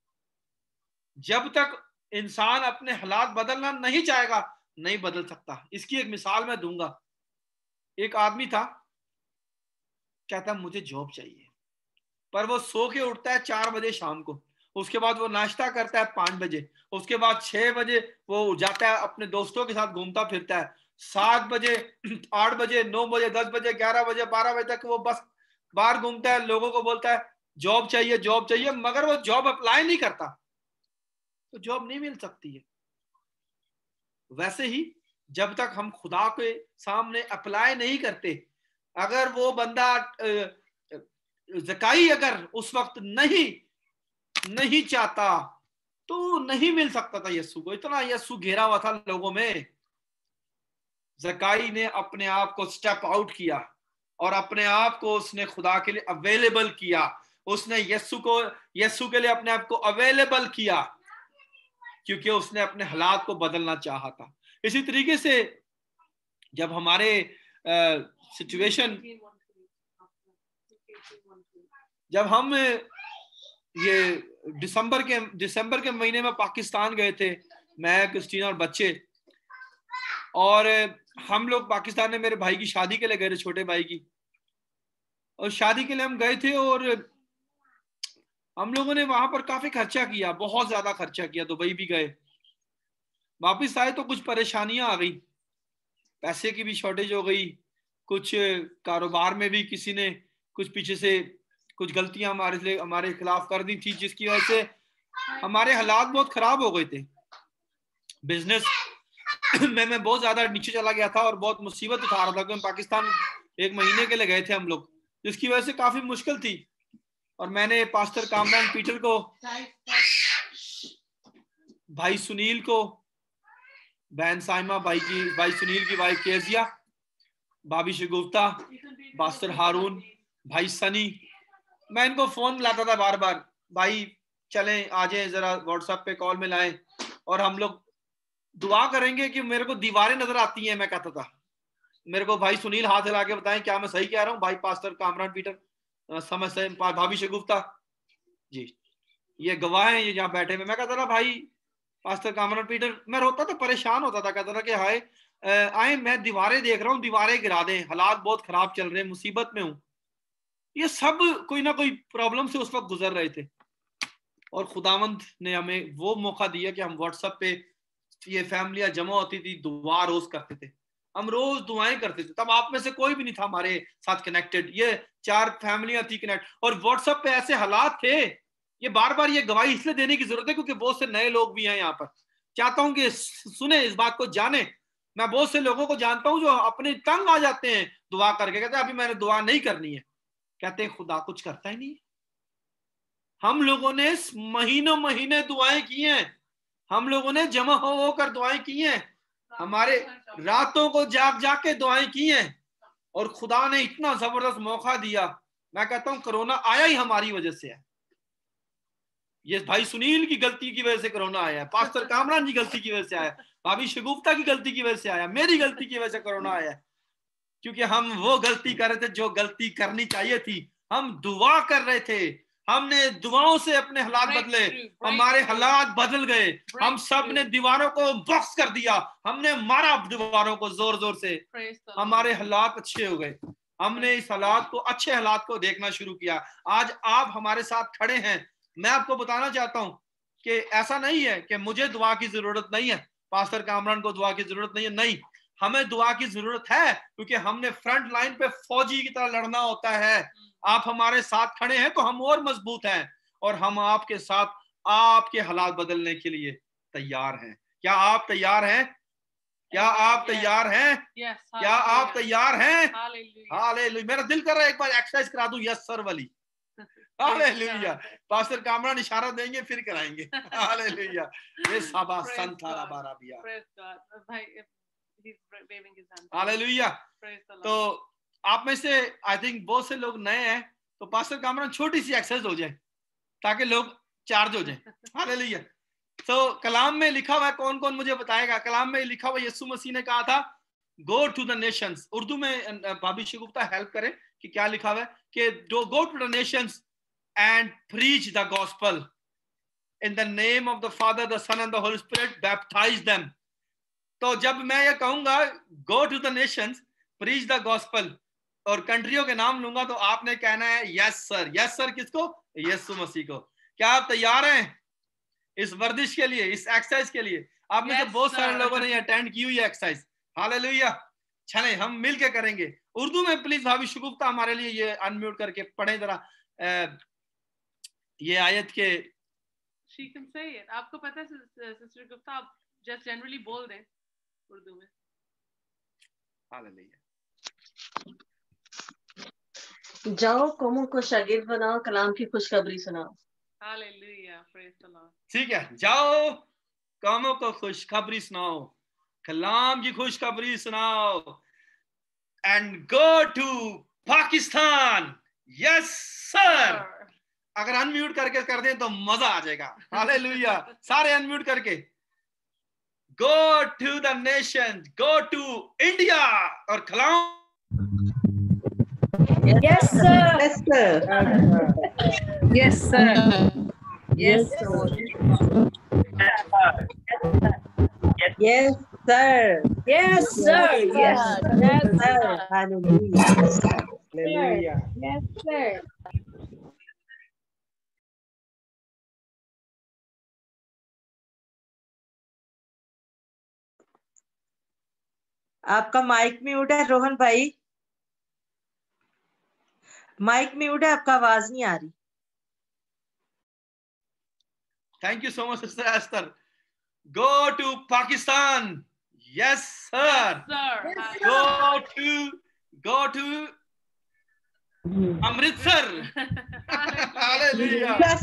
जब तक इंसान अपने हालात बदलना नहीं चाहेगा, नहीं बदल सकता। इसकी एक मिसाल मैं दूंगा। एक आदमी था, कहता मुझे जॉब चाहिए, पर वो सो के उठता है चार बजे शाम को, उसके बाद वो नाश्ता करता है पांच बजे, उसके बाद छह बजे वो जाता है अपने दोस्तों के साथ घूमता फिरता है, सात बजे, आठ बजे, नौ बजे, दस बजे, ग्यारह बजे, बारह बजे तक वो बस बाहर घूमता है, लोगों को बोलता है जॉब चाहिए जॉब चाहिए, मगर वो जॉब अप्लाई नहीं करता तो जॉब नहीं मिल सकती है। वैसे ही जब तक हम खुदा के सामने अप्लाई नहीं करते, अगर वो बंदा ज़काई अगर उस वक्त नहीं नहीं चाहता तो नहीं मिल सकता था यीशु को। इतना यीशु घेरा हुआ था लोगों में। ज़काई ने अपने आप को स्टेप आउट किया और अपने आप को उसने खुदा के लिए अवेलेबल किया। उसने यीशु को यीशु के लिए अपने आप को अवेलेबल किया क्योंकि उसने अपने हालात को बदलना चाहा था। इसी तरीके से जब हमारे सिचुएशन जब हम ये दिसंबर के दिसंबर के महीने में पाकिस्तान गए थे, मैं, क्रिस्टीना और बच्चे, और हम लोग पाकिस्तान में मेरे भाई की शादी के लिए गए थे, छोटे भाई की, और शादी के लिए हम गए थे और हम लोगों ने वहां पर काफी खर्चा किया, बहुत ज्यादा खर्चा किया। दुबई भी गए, वापस आए तो कुछ परेशानियां आ गई, पैसे की भी शॉर्टेज हो गई, कुछ कारोबार में भी किसी ने कुछ पीछे से कुछ गलतियां हमारे लिए हमारे खिलाफ कर दी थी, जिसकी वजह से हमारे हालात बहुत खराब हो गए थे। बिजनेस में मैं बहुत ज्यादा नीचे चला गया था और बहुत मुसीबत उठा रहा था, क्योंकि पाकिस्तान एक महीने के लिए गए थे हम लोग, जिसकी वजह से काफी मुश्किल थी। और मैंने पास्टर कामरान पीटर को, भाई सुनील को, बहन साइमा, भाई की भाई सुनील की वाइफ केजिया, भाभी शगुफ्ता, पास्टर हारून, भाई सनी, मैं इनको फोन मिलाता था बार बार, भाई चलें आ जाए जरा व्हाट्सएप पे कॉल में लाएं और हम लोग दुआ करेंगे कि मेरे को दीवारें नजर आती हैं। मैं कहता था मेरे को भाई सुनील हाथ हिला के बताएं क्या मैं सही कह रहा हूँ। भाई पास्टर कामरान पीटर समझ से, भाभी शगुफ्ता जी ये गवाह हैं, ये यहाँ बैठे में। मैं कहता था भाई पास्टर कामरान पीटर, मैं रोता था, परेशान होता था, कहता था कि हाय आए मैं दीवारें देख रहा हूँ, दीवारें गिरा दें, हालात बहुत खराब चल रहे हैं, मुसीबत में हूँ। ये सब कोई ना कोई प्रॉब्लम से उस वक्त गुजर रहे थे और खुदावंद ने हमें वो मौका दिया कि हम व्हाट्सएप पे ये फैमिलियां जमा होती थी, दुआ रोज करते थे, हम रोज दुआएं करते थे। तब आप में से कोई भी नहीं था हमारे साथ कनेक्टेड, ये चार फैमिलियां थी कनेक्ट, और व्हाट्सएप पे ऐसे हालात थे। ये बार बार ये गवाही इसलिए देने की जरूरत है क्योंकि बहुत से नए लोग भी हैं यहाँ पर, चाहता हूं कि सुने, इस बात को जाने। मैं बहुत से लोगों को जानता हूं जो अपने तंग आ जाते हैं दुआ करके, कहते हैं अभी मैंने दुआ नहीं करनी है, कहते हैं खुदा कुछ करता ही नहीं। हम लोगों ने महीनों महीने दुआएं की हैं, हम लोगों ने जमा हो होकर दुआएं की हैं, हमारे रातों को जाग जाग के दुआएं की हैं, और खुदा ने इतना जबरदस्त मौका दिया। मैं कहता हूं कोरोना आया ही हमारी वजह से है। ये भाई सुनील की गलती की वजह से कोरोना आया है, पास्टर कामरान की गलती की वजह से आया, भाभी शगुफ्ता की गलती की वजह से आया, मेरी गलती की वजह से कोरोना आया है, क्योंकि हम वो गलती कर रहे थे जो गलती करनी चाहिए थी। हम दुआ कर रहे थे, हमने दुआओं से अपने हालात बदले, हमारे हालात बदल गए। हम सब ने दीवारों को बॉक्स कर दिया, हमने मारा दीवारों को जोर जोर से, हमारे हालात अच्छे हो गए। हमने इस हालात को, अच्छे हालात को देखना शुरू किया। आज आप हमारे साथ खड़े हैं। मैं आपको बताना चाहता हूं कि ऐसा नहीं है कि मुझे दुआ की जरूरत नहीं है, पास्टर कामरान को दुआ की जरूरत नहीं है, नहीं, हमें दुआ की जरूरत है क्योंकि हमने फ्रंट लाइन पे फौजी की तरह लड़ना होता है। आप हमारे साथ खड़े हैं तो हम और मजबूत हैं, और हम आपके साथ आपके हालात बदलने के लिए तैयार हैं। क्या आप तैयार हैं? क्या आप तैयार हैं? क्या आप तैयार हैं? हालेलुया। मेरा दिल कर रहा है एक बार एक्सरसाइज करा दूं, यस सर वाली। हालेलुया। पास्टर कामरान इशारा देंगे फिर कराएंगे। हालेलुया। ये साबा संतारा बारा बिया। हालेलुया। तो आप में से आई थिंक बहुत से लोग नए हैं, तो पास्टर कामरान छोटी सी एक्सरसाइज हो जाए ताकि लोग चार्ज हो जाए। हालेलुया। तो so, कलाम में लिखा हुआ है, कौन कौन मुझे बताएगा? कलाम में लिखा हुआ यीशु मसीह ने कहा था go to the nations. Urdu में भाभी शिगुप्ता हेल्प करें कि क्या लिखा हुआ है कि go to the nations and preach the gospel in the name of the Father the Son and the Holy Spirit, baptise them. तो जब मैं ये कहूंगा go to the nations, preach the gospel और कंट्रियों के नाम लूंगा, तो आपने कहना है यस सर। यस सर किसको? यीशु मसीह को। क्या आप तैयार हैं इस वर्जिश के लिए, इस एक्सरसाइज के लिए? आप में से yes, बहुत सारे लोगों ने अटेंड की हुई है एक्सरसाइज। हालेलुया। चलें हम मिलके करेंगे। उर्दू में प्लीज भाभी शिगुप्ता हमारे लिए ये अनम्यूट करके पढ़े जरा ये आयत के। She can say it. आपको पता है सिस्टर गुप्ता, आप जस्ट जनरली बोल दें उर्दू में। हालेलुया। जाओ कौमों को शागिर्द बनाओ, कलाम की खुशखबरी सुनाओ। Hallelujah, praise the Lord. ठीक है, जाओ कौमों को खुशखबरी सुनाओ, कलाम की खुशखबरी सुनाओ। And go to Pakistan. Yes sir. अगर अनम्यूट करके कर दें तो मजा आ जाएगा। हालेलुया। सारे अनम्यूट करके। Go to the nation, go to India और कलाम। Yes, sir. Yes, sir. Yes, sir. Yes, sir. Yes, sir. Yes, sir. Yes, sir. Hallelujah. Hallelujah. Yes, sir. आपका माइक म्यूट है रोहन भाई, माइक म्यूट है, आपका आवाज नहीं आ रही। Thank you so much sister Esther. Go to Pakistan. Yes sir. Go to go to Amritsar. Hallelujah. Praise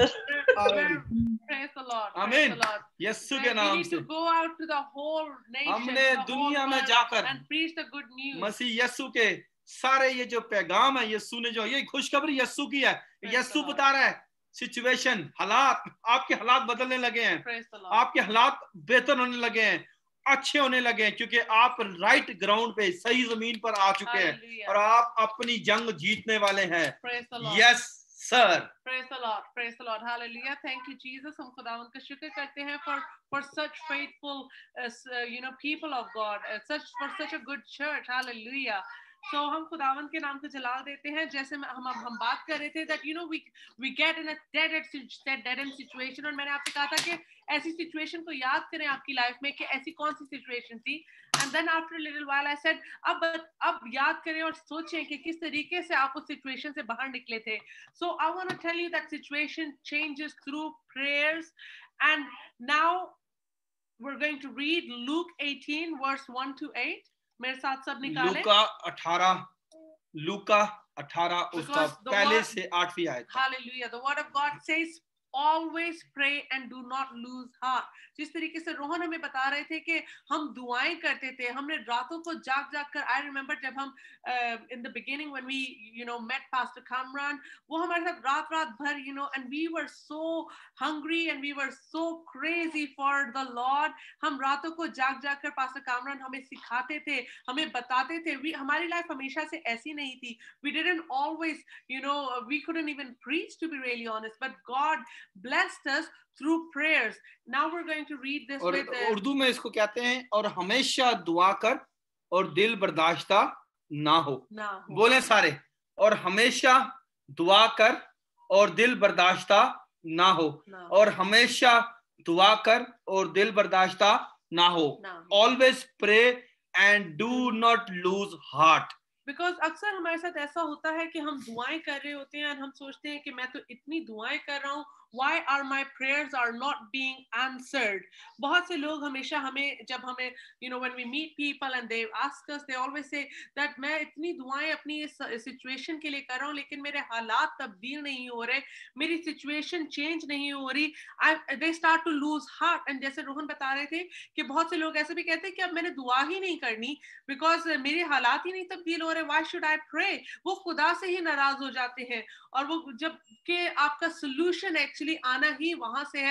the Lord. आमीन। यीशु के नाम से। We need to go out to the whole nation, हमने दुनिया में जाकर and preach the good news. मसीह यीशु के सारे ये जो पैगाम है, यीशु ने जो ये खुशखबरी यीशु की है, यीशु बता रहा है सिचुएशन, हालात, आपके हालात बदलने लगे हैं, आपके हालात बेहतर होने लगे हैं, अच्छे होने लगे हैं, क्योंकि आप राइट ग्राउंड पे, सही जमीन पर आ चुके हैं और आप अपनी जंग जीतने वाले हैं। Yes sir. Praise the Lord. Praise the Lord. Hallelujah. Thank you, Jesus. हम खुदावंद का शुक्र करते हैं for for such faithful, uh, you know, people of God, uh, such for such a good church. Hallelujah. So हम खुदावंद के नाम को जलाल देते हैं। जैसे हम हम बात कर रहे थे that you know we we get in a dead end dead end situation, और मैंने आपसे कहा था कि ऐसी सिचुएशन को याद करें आपकी लाइफ में कि ऐसी कौन सी सिचुएशन थी। And then after a little while I said अब अब याद करें और सोचें कि किस तरीके से आप उस सिचुएशन से बाहर निकले थे। So I want to tell you that situation changes through prayers, and now we're going to read Luke eighteen verse one to eight. मेरे साथ सब निकालें। लूका अठारह, लूका अठारह उसका पहले से आठवीं आयत। Hallelujah. The word of God says always pray and do not lose heart. जिस तरीके से रोहन हमें बता रहे थे कि हम दुआएं करते थे, हमने रातों को जाग जाग कर, I remember जब हम uh, in the beginning when we you know met Pastor Kamran, वो हमारे साथ रात रात भर you know and we were so hungry and we were so crazy for the Lord. हम रातों को जाग जाग कर Pastor Kamran हमें सिखाते थे, हमें बताते थे। we, हमारी लाइफ हमेशा से ऐसी नहीं थी। We didn't always you know we couldn't even preach, to be really honest, but God blessed us through prayers. Now we're going to read this और with uh, उर्दू में इसको कहते हैं और हमेशा दुआ कर और दिल बर्दाश्ता ना हो। ना हो। बोले सारे, और हमेशा दुआ कर और दिल बर्दाश्ता ना हो, ना। और हमेशा दुआ कर और दिल बर्दाश्ता ना हो। Always pray and do not lose heart. Because अक्सर हमारे साथ ऐसा होता है कि हम दुआएं कर रहे होते हैं और हम सोचते हैं कि मैं तो इतनी दुआएं कर रहा हूँ, why are my prayers are not being answered. बहुत से लोग हमेशा हमें जब हमें you know when we meet people and they ask us, they always say that मैं इतनी दुआएं अपनी इस सिचुएशन के लिए कर रहा हूँ लेकिन मेरे हालात तब्दील नहीं हो रहे, मेरी सिचुएशन चेंज नहीं हो रही। I, they start to lose heart. and जैसे रोहन बता रहे थे कि बहुत से लोग ऐसे भी कहते हैं कि अब मैंने दुआ ही नहीं करनी बिकॉज मेरे हालात ही नहीं तब्दील हो रहे, why should I pray. वो खुदा से ही नाराज हो जाते हैं और वो जब कि आपका सोल्यूशन एक्चुअली आना ही वहां से है,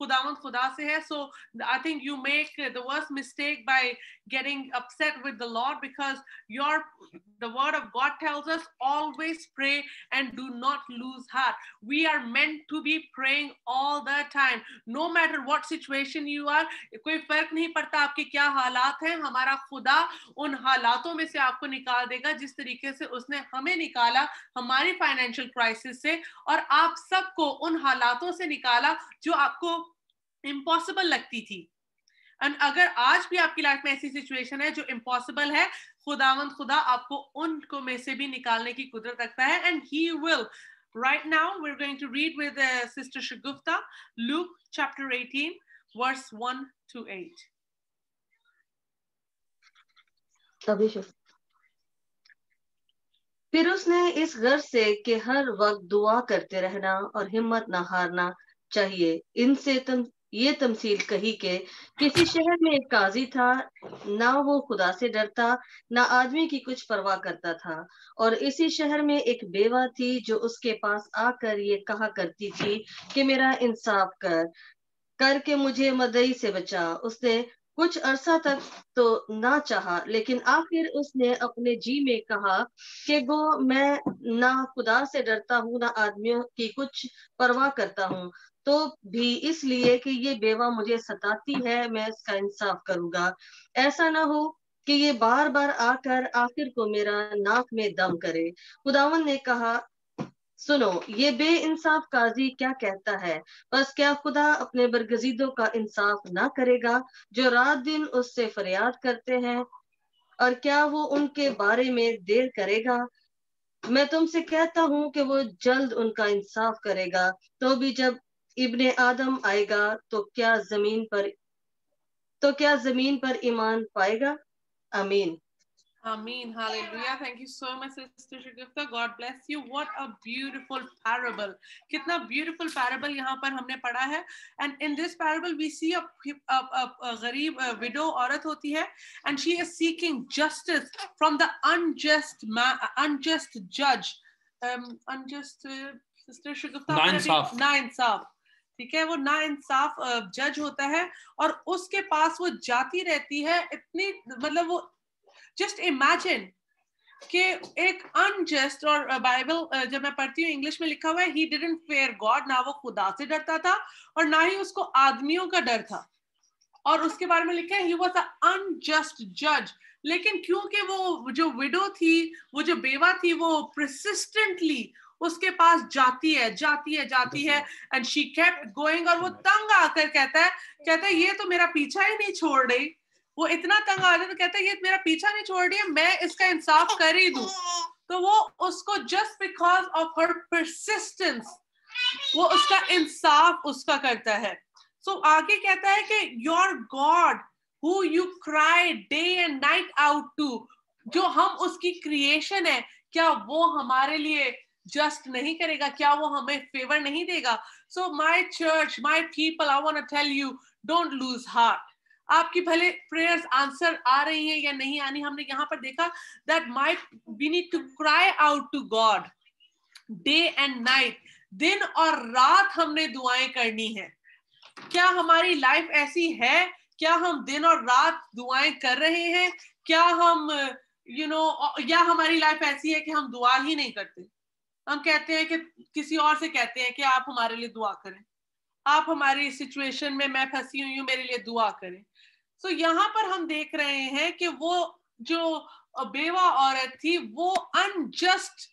खुदावंद खुदा से है. So I think you make the worst mistake by getting upset with the Lord, because your the word of God tells us always pray and do not lose heart. We are meant to be praying all the time, no matter what situation you are. कोई फर्क नहीं पड़ता आपके क्या हालात हैं, हमारा खुदा उन हालातों में से आपको निकाल देगा जिस तरीके से उसने हमें निकाला हमारी फाइनेंशियल क्राइसिस से, और आप सबको उन हालातों से निकाला जो आपको इम्पॉसिबल लगती थी. एंड अगर आज भी आपकी लाइफ में ऐसी सिचुएशन है जो इम्पॉसिबल है, खुदावंद खुदा आपको उनको में से भी निकालने की कुदरत रखता है. And he will. Right now we're going to read with uh, Sister Shagufta Luke chapter eighteen verse one to eight. फिर उसने इस गर्ज से कि हर वक्त दुआ करते रहना और हिम्मत न हारना चाहिए, इनसे तुम ये तमसील कही के किसी शहर में एक काजी था, ना वो खुदा से डरता ना आदमी की कुछ परवाह करता था, और इसी शहर में एक बेवा थी जो उसके पास आकर ये कहा करती थी कि मेरा इंसाफ कर करके मुझे मदई से बचा. उसने कुछ अरसा तक तो ना चाहा, लेकिन आखिर उसने अपने जी में कहा कि गो मैं ना खुदा से डरता हूँ ना आदमियों की कुछ परवाह करता हूँ, तो भी इसलिए कि ये बेवा मुझे सताती है मैं इसका इंसाफ करूंगा. ऐसा ना हो कि ये बार बार आकर आखिर को मेरा नाक में दम करे. खुदावन ने कहा, सुनो ये बेइंसाफ काजी क्या कहता है, बस क्या खुदा अपने बरगजीदों का इंसाफ ना करेगा जो रात दिन उससे फरियाद करते हैं, और क्या वो उनके बारे में देर करेगा? मैं तुमसे कहता हूँ कि वो जल्द उनका इंसाफ करेगा. तो भी जब इब्ने आदम आएगा तो क्या जमीन पर तो क्या जमीन पर ईमान पाएगा? आमीन. Amen. Hallelujah. Thank you so much, Sister Shagufta. God bless you. What a beautiful parable. कितना beautiful parable यहाँ पर हमने पढ़ा है. And in this parable we see a, a, a, a गरीब a widow औरत होती है, and she is seeking justice from the unjust man, unjust judge. Um, unjust uh, Sister Shagufta. नाइंसाफ. नाइंसाफ. ठीक है, वो ना इंसाफ जज होता है और उसके पास वो जाती रहती है. इतनी मतलब वो जस्ट इमेजिन कि एक अनजस्ट, और बाइबल जब मैं पढ़ती हूँ इंग्लिश में लिखा हुआ है ही डिडंट फेयर गॉड, ना वो खुदा से डरता था और ना ही उसको आदमियों का डर था, और उसके बारे में लिखा है ही वाज अ अनजस्ट जज. लेकिन क्योंकि वो जो विडो थी, वो जो बेवा थी, वो परसिस्टेंटली उसके पास जाती है जाती है जाती है एंड शी केप्ट गोइंग, और वो तंग आकर कहता है कहता है ये तो मेरा पीछा ही नहीं छोड़ रही. वो इतना तंग आ जाता है, कहता है ये मेरा पीछा नहीं छोड़ रही है, मैं इसका इंसाफ कर ही दूं. तो वो उसको just because of her persistence वो उसका इंसाफ उसका करता है. सो so, आगे कहता है कि your God who you cry day and night out to, जो हम उसकी क्रिएशन है, क्या वो हमारे लिए जस्ट नहीं करेगा? क्या वो हमें फेवर नहीं देगा? So my church, my people, I want to tell you, don't lose heart. आपकी भले प्रेयर्स आंसर आ रही हैं या नहीं आनी, हमने यहाँ पर देखा that my we need to cry out to God day and night. दिन और रात हमने दुआएं करनी है. क्या हमारी लाइफ ऐसी है? क्या हम दिन और रात दुआएं कर रहे हैं? क्या हम यू नो या हमारी लाइफ ऐसी है कि हम दुआ ही नहीं करते? हम कहते हैं कि किसी और से कहते हैं कि आप हमारे लिए दुआ करें, आप हमारी सिचुएशन में मैं फंसी हुई हूँ मेरे लिए दुआ करें. सो so, यहाँ पर हम देख रहे हैं कि वो जो बेवा औरत थी वो अनजस्ट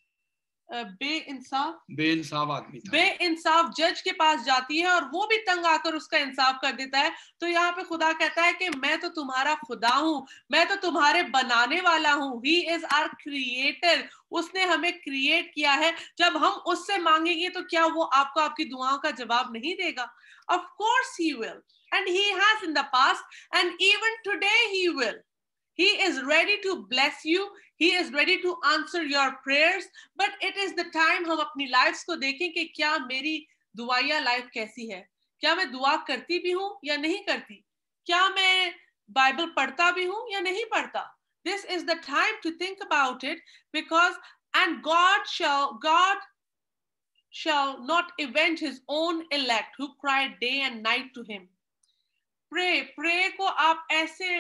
बेइंसाफ बेइंसाफ आदमी था, बेइंसाफ जज के पास जाती है और वो भी तंग आकर उसका इंसाफ कर देता है. तो यहाँ पे खुदा कहता है कि मैं तो तुम्हारा खुदा हूँ, मैं तो तुम्हारे बनाने वाला हूँ. He is our creator. उसने हमें क्रिएट किया है. जब हम उससे मांगेंगे तो क्या वो आपको आपकी दुआओं का जवाब नहीं देगा? Of course he will, and he has in the past, and even today he will. He is ready to bless you. He is ready to answer your prayers. But it is the time हम अपनी lives को देखें कि क्या मेरी दुआया life कैसी है? क्या मैं दुआ करती भी हूँ या नहीं करती? क्या मैं बाइबल पढ़ता भी हूँ या नहीं पढ़ता? This is the time to think about it, because and God shall God shall not avenge his own elect who cry day and night to him. Pray, pray को आप ऐसे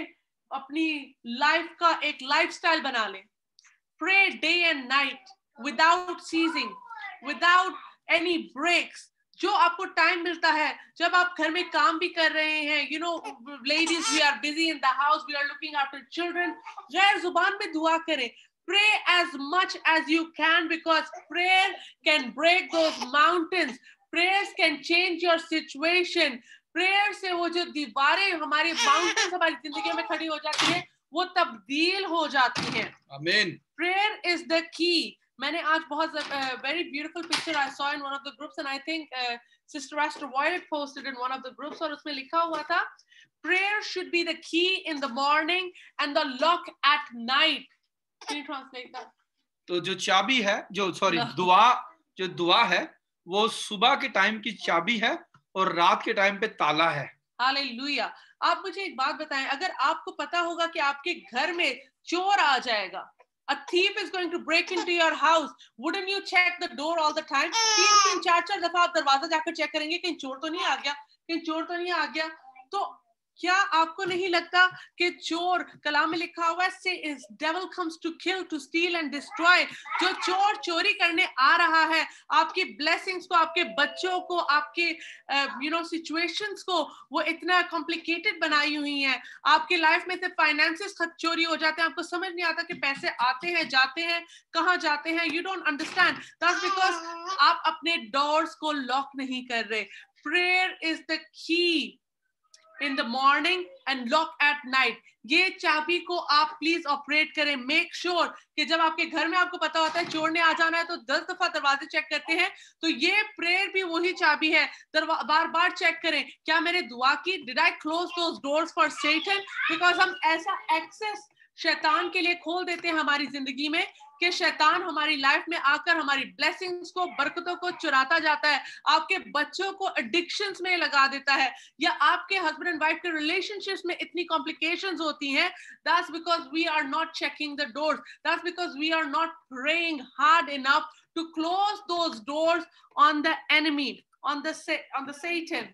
अपनी life का एक lifestyle बना लें. Pray day and night without ceasing, without any breaks. जो आपको टाइम मिलता है, जब आप घर में काम भी कर रहे हैं, you know, ladies, we are busy in the house, we are looking after children, गैर जुबान में दुआ करें. Pray as much as you can, because prayer can break those mountains. Prayers can change your situation. Prayer से वो जो दीवारें हमारी mountains हमारी जिंदगी में खड़ी हो जाती है, वो तब्दील हो जाती हैं. Amen. Prayer is the key. मैंने आज बहुत uh, very beautiful picture I saw in one of the groups, and I think uh, Sister Esther Boyd posted in one of the groups, और उसमें लिखा हुआ था, prayer should be the key in the morning and the lock at night. Can you translate that? तो जो चाबी है, जो सॉरी दुआ, जो दुआ है, वो सुबह के टाइम की चाबी है और रात के टाइम पे ताला है. हालेलुया. आप मुझे एक बात बताएं, अगर आपको पता होगा कि आपके घर में चोर आ जाएगा, a thief is going to break into your house, wouldn't you check the door all the time? तीन तीन चार चार दफा आप दरवाजा जाकर चेक करेंगे कहीं चोर तो नहीं आ गया, कहीं चोर तो नहीं आ गया. तो क्या आपको नहीं लगता कि चोर, कलाम में लिखा हुआ है, से is devil comes to kill, to steal and destroy. जो चोर चोरी करने आ रहा है, आपकी blessings को, आपके बच्चों को, आपके uh, you know situations को वो इतना complicated बनाई हुई हैं. आपके लाइफ में से finances चोरी हो जाते हैं, आपको समझ नहीं आता कि पैसे आते हैं, जाते हैं, कहाँ जाते हैं. You don't understand. That's because आप अपने doors को lock नहीं कर रहे. Prayer is the key in the morning and lock at night. ये चाबी को आप प्लीज ऑपरेट करें. मेक श्योर कि जब आपके घर में आपको पता होता है चोर ने आ जाना है तो दस दफा दरवाजे चेक करते हैं, तो ये प्रेयर भी वही चाबी है. बार बार चेक करें, क्या मैंने दुआ की, did I close those doors for Satan? Because हम ऐसा एक्सेस शैतान के लिए खोल देते हैं हमारी जिंदगी में कि शैतान हमारी लाइफ में आकर हमारी ब्लेसिंग्स को, बरकतों को चुराता जाता है, आपके बच्चों को एडिक्शंस में लगा देता है, या आपके हस्बैंड एंड वाइफ के रिलेशनशिप्स में इतनी कॉम्प्लिकेशंस होती हैं. That's because we are not checking the doors. That's because we are not praying hard enough to close those doors on the enemy, on the on the Satan.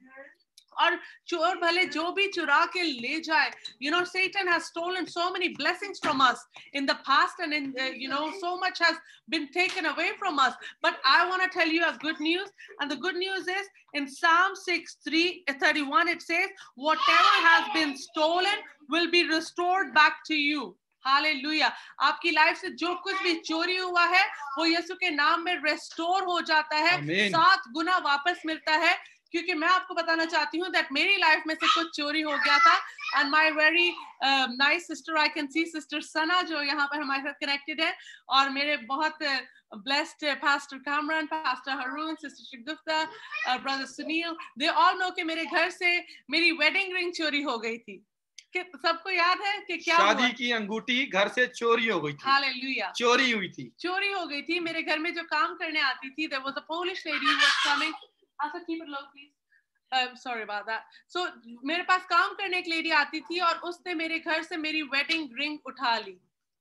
और चोर भले जो भी चुरा के ले जाए, you know, Satan has stolen so many blessings from us in the past, and in uh, you know, so much has been taken away from us. But I want to tell you a good news, and the good news is in Psalm six three thirty-one it says, whatever has been stolen will be restored back to you. Hallelujah. आपकी life से जो कुछ भी चोरी हुआ है वो यीशु के नाम में रेस्टोर हो जाता है, सात गुना वापस मिलता है. क्योंकि मैं आपको बताना चाहती हूँ that मेरी लाइफ में से कुछ चोरी हो गया था, and my very uh, nice sister, I can see sister Sana जो यहाँ पर हमारे साथ connected है, और मेरे बहुत uh, blessed uh, pastor Kamran, pastor Harun, sister Shigufta, uh, brother Sunil, they all know कि मेरे घर से मेरी wedding ring चोरी हो गई थी. कि सबको याद है कि क्या शादी हुआ? की अंगूठी घर से चोरी हो गई थी. हालेलुया. चोरी हुई थी. चोरी हो गई थी. मेरे घर में जो काम करने आती थी, there was a Polish lady who was coming. Asa, keep it low, please. I'm sorry about that. So मेरे पास काम करने एक लेडी आती थी और उसने मेरे घर से मेरी वेडिंग रिंग उठा ली.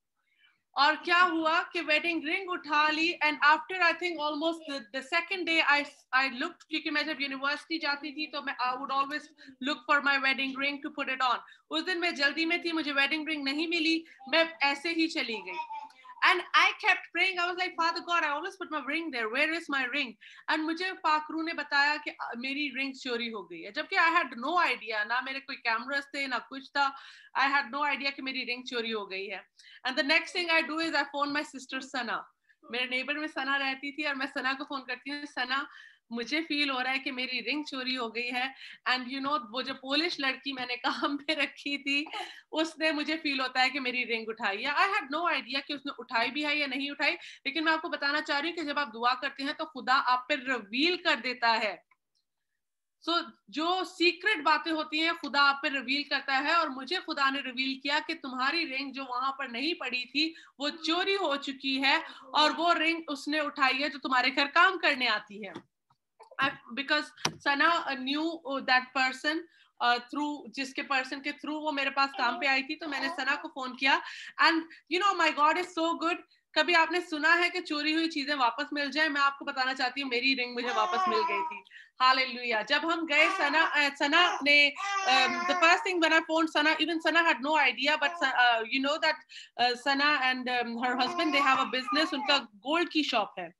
और क्या हुआ कि वेडिंग रिंग उठा ली, and after I think almost the, the second day I I looked, क्योंकि मैं जब यूनिवर्सिटी जाती थी तो मैं I would always look for my wedding ring to put it on. उस दिन मैं जल्दी में थी, मुझे वेडिंग रिंग नहीं मिली, मैं ऐसे ही चली गई. And I kept praying. I was like, Father God, I always put my ring there. Where is my ring? And मुझे पाकरू ने बताया कि मेरी रिंग चोरी हो गई है. जबकि I had no idea. ना मेरे कोई कैमरास थे, ना कुछ था. I had no idea कि मेरी रिंग चोरी हो गई है. And the next thing I do is I phone my sister Sana. मेरे नेबर में सना रहती थी और मैं सना को फोन करती हूँ, सना मुझे फील हो रहा है कि मेरी रिंग चोरी हो गई है. एंड यू नो, वो जो पोलिश लड़की मैंने काम पे रखी थी उसने मुझे फील होता है कि मेरी रिंग उठाई है. आई हैड नो आइडिया कि उसने उठाई भी है या नहीं उठाई, लेकिन मैं आपको बताना चाह रही हूँ कि जब आप दुआ करते हैं तो खुदा आप पे रिवील कर देता है. सो so, जो सीक्रेट बातें होती हैं खुदा आप पे रिवील करता है, और मुझे खुदा ने रिवील किया कि तुम्हारी रिंग जो वहां पर नहीं पड़ी थी वो चोरी हो चुकी है, और वो रिंग उसने उठाई है जो तुम्हारे घर काम करने आती है. I, because Sana uh, knew uh, that person uh, through जिसके person के through वो मेरे पास काम पे आई थी, तो मैंने सना को फोन किया. And you know, my God is so good. कभी आपने सुना है कि चोरी हुई चीजें वापस मिल जाए? मैं आपको बताना चाहती हूँ, मेरी रिंग मुझे वापस मिल गई थी। हालेलुया। जब हम गए, सना सना ने the first thing when I phoned Sana, even Sana had no idea, but uh, you know that uh, Sana and um, her husband, they have a business, उनका गोल्ड की शॉप है।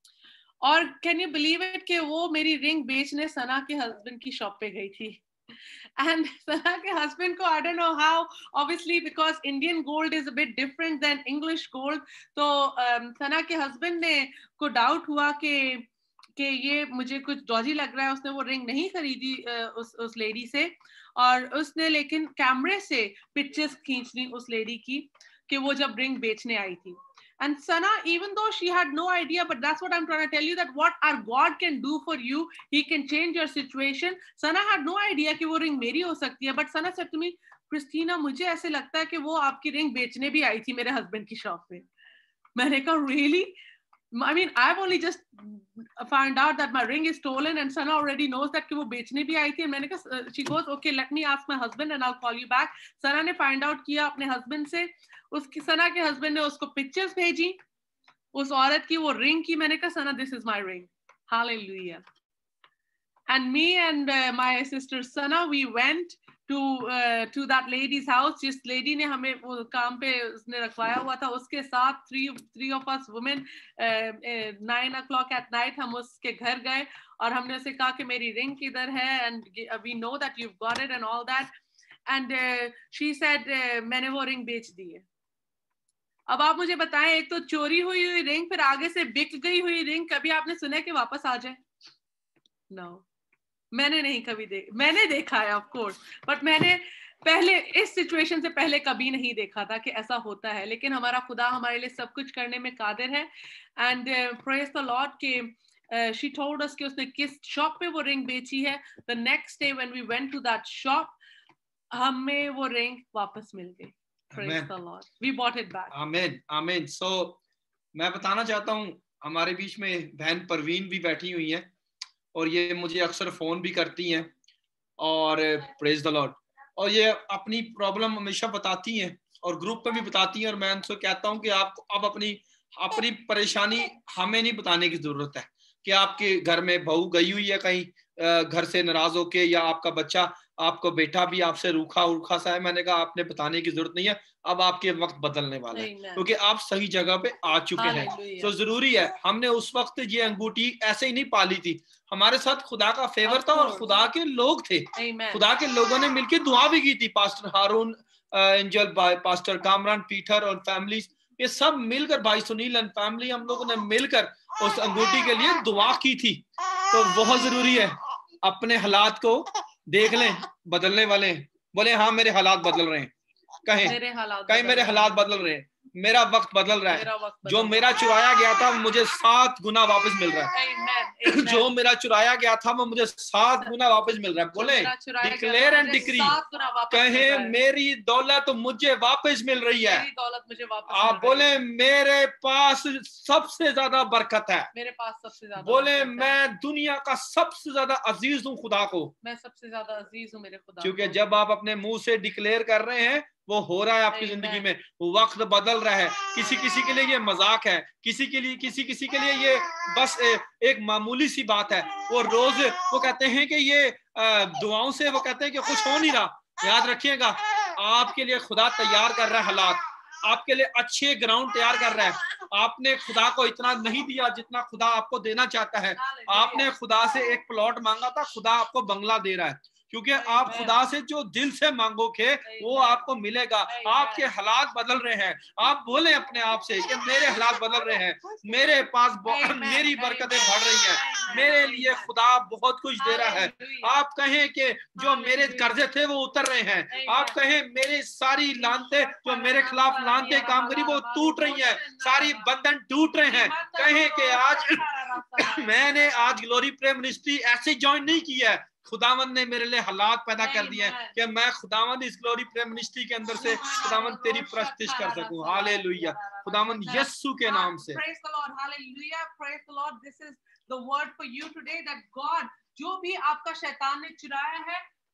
और कैन यू बिलीव इट कि वो मेरी ring बेचने सना के husband की शॉप पे गई थी। And Sana ke husband ko, I don't know how, obviously because Indian gold is a bit different than English gold, तो um, Sana के husband ने को doubt हुआ कि कि ये मुझे कुछ डॉजी लग रहा है। उसने वो रिंग नहीं खरीदी uh, उस उस लेडी से, और उसने लेकिन कैमरे से पिक्चर्स खींच ली उस लेडी की कि वो जब रिंग बेचने आई थी। And Sana, even though she had no idea, but that's what I'm trying to tell you, that what our God can do for you, He can change your situation. Sana had no idea कि वो ring मेरी हो सकती है, but Sana said to me, Christina, मुझे ऐसे लगता है कि वो आपकी रिंग बेचने भी आई थी मेरे हस्बैंड की शॉप पे। मैंने कहा really? I mean, I've only just found out that my ring is stolen, and Sana already knows that कि वो बेचने भी आई थी। मैंने कहा, she goes, okay, let me ask my husband and I'll call you back. Sana ने find out किया अपने husband से, उसकी सना के husband ने उसको pictures भेजी उस औरत की, वो ring की। मैंने कहा, Sana, this is my ring. Hallelujah. And me and uh, my sister Sana, we went to uh, to that lady's house. जिस lady ने हमें वो काम पे उसने रखवाया हुआ था, उसके साथ three three of us women uh, uh, nine o'clock at night हम उसके घर गए और हमने उसे कहा कि मेरी ring किधर है, and we know that you've got it and all that, and uh, she said uh, मैंने वो ring बेच दी है। अब आप मुझे बताएं, एक तो चोरी हुई हुई रिंग, फिर आगे से बिक गई हुई रिंग, कभी आपने सुना है कि वापस आ जाए? नो, मैंने नहीं कभी देख मैंने देखा है ऑफ कोर्स, बट मैंने पहले इस सिचुएशन से पहले कभी नहीं देखा था कि ऐसा होता है। लेकिन हमारा खुदा हमारे लिए सब कुछ करने में कादिर है। एंड प्रेज द लॉर्ड के शी टोल्ड अस कि उसने किस शॉप पे वो रिंग बेची है। The next day when we went to that shop, हमें वो रिंग वापस मिल गई। Praise the Lord, we bought it back. आमीन आमीन। सो मैं बताना चाहता हूँ, हमारे बीच में बहन परवीन भी बैठी हुई है और ये मुझे अक्सर फोन भी करती हैं और प्रेज द लॉर्ड, और ये अपनी प्रॉब्लम हमेशा बताती हैं और ग्रुप में भी बताती हैं। और मैं उनसे कहता हूं कि आप अब अपनी अपनी परेशानी हमें नहीं बताने की जरूरत है कि आपके घर में बहू गई हुई है कहीं घर से नाराज होके, या आपका बच्चा, आपका बेटा भी आपसे रूखा उखा सा है। मैंने कहा आपने बताने की जरूरत नहीं है, अब आपके वक्त बदलने वाला है क्योंकि आप सही जगह पे आ चुके हैं। तो जरूरी है, हमने उस वक्त ये अंगूठी ऐसे ही नहीं पाली थी, हमारे साथ खुदा का फेवर था और खुदा के लोग थे। खुदा के लोगों ने मिलकर दुआ भी की थी। Pastor Haroon Angel, pastor Kamran Peter और फैमिली, ये सब मिलकर, भाई सुनील एंड फैमिली, हम लोगों ने मिलकर उस अंगूठी के लिए दुआ की थी। तो बहुत जरूरी है अपने हालात को देख लें, बदलने वाले बोले हाँ मेरे हालात बदल रहे हैं, कहें मेरे हालात कहीं मेरे हालात बदल रहे हैं, मेरा वक्त बदल रहा है। जो मेरा चुराया गया था वो मुझे सात गुना वापस मिल रहा है। जो मेरा चुराया गया था वो मुझे सात गुना वापस मिल रहा है। बोले डिक्लेयर एंड डिक्री, कहे मेरी दौलत मुझे वापस मिल रही है। आप बोले मेरे पास सबसे ज्यादा बरकत है। मेरे पास सबसे ज्यादा बोले मैं दुनिया का सबसे ज्यादा अजीज हूँ खुदा को। मैं सबसे ज्यादा अजीज हूँ मेरे खुदा। क्योंकि जब आप अपने मुंह से डिक्लेयर कर रहे हैं वो हो रहा है आपकी जिंदगी में, वक्त बदल रहा है। किसी किसी के लिए ये मजाक है, किसी के लिए किसी किसी के लिए ये बस ए, एक मामूली सी बात है। वो रोज वो कहते हैं कि ये दुआओं से वो कहते हैं कि कुछ हो नहीं रहा। याद रखिएगा, आपके लिए खुदा तैयार कर रहा है हालात, आपके लिए अच्छे ग्राउंड तैयार कर रहा है। आपने खुदा को इतना नहीं दिया जितना खुदा आपको देना चाहता है। आपने खुदा से एक प्लॉट मांगा था, खुदा आपको बंगला दे रहा है, क्योंकि आप खुदा से जो दिल से मांगोगे वो आपको मिलेगा। आपके हालात बदल रहे हैं। आप बोले अपने आप से कि मेरे हालात बदल रहे हैं, मेरे पास मेरी बरकतें बढ़ रही हैं, मेरे लिए खुदा बहुत कुछ दे रहा है। आप कहें कि जो मेरे कर्जे थे वो उतर रहे हैं। आप कहें मेरी सारी लानते जो मेरे खिलाफ लानते काम करी वो टूट रही हैं, सारी बंधन टूट रहे हैं। कहें कि आज मैंने आज ग्लोरी प्रेयर मिनिस्ट्री ऐसे ज्वाइन नहीं किया है, खुदावंद ने मेरे लिए हालात पैदा कर दिए हैं कि मैं खुदावंद इस ग्लोरी प्रेयर मिनिस्ट्री के अंदर से खुदावंद तेरी प्रस्तुति कर सकूं। हालेलुया, खुदावंद यीशु के नाम से। Praise the Lord, hallelujah, praise the Lord. This is the word for you today, that God, जो भी आपका शैतान ने चुराया है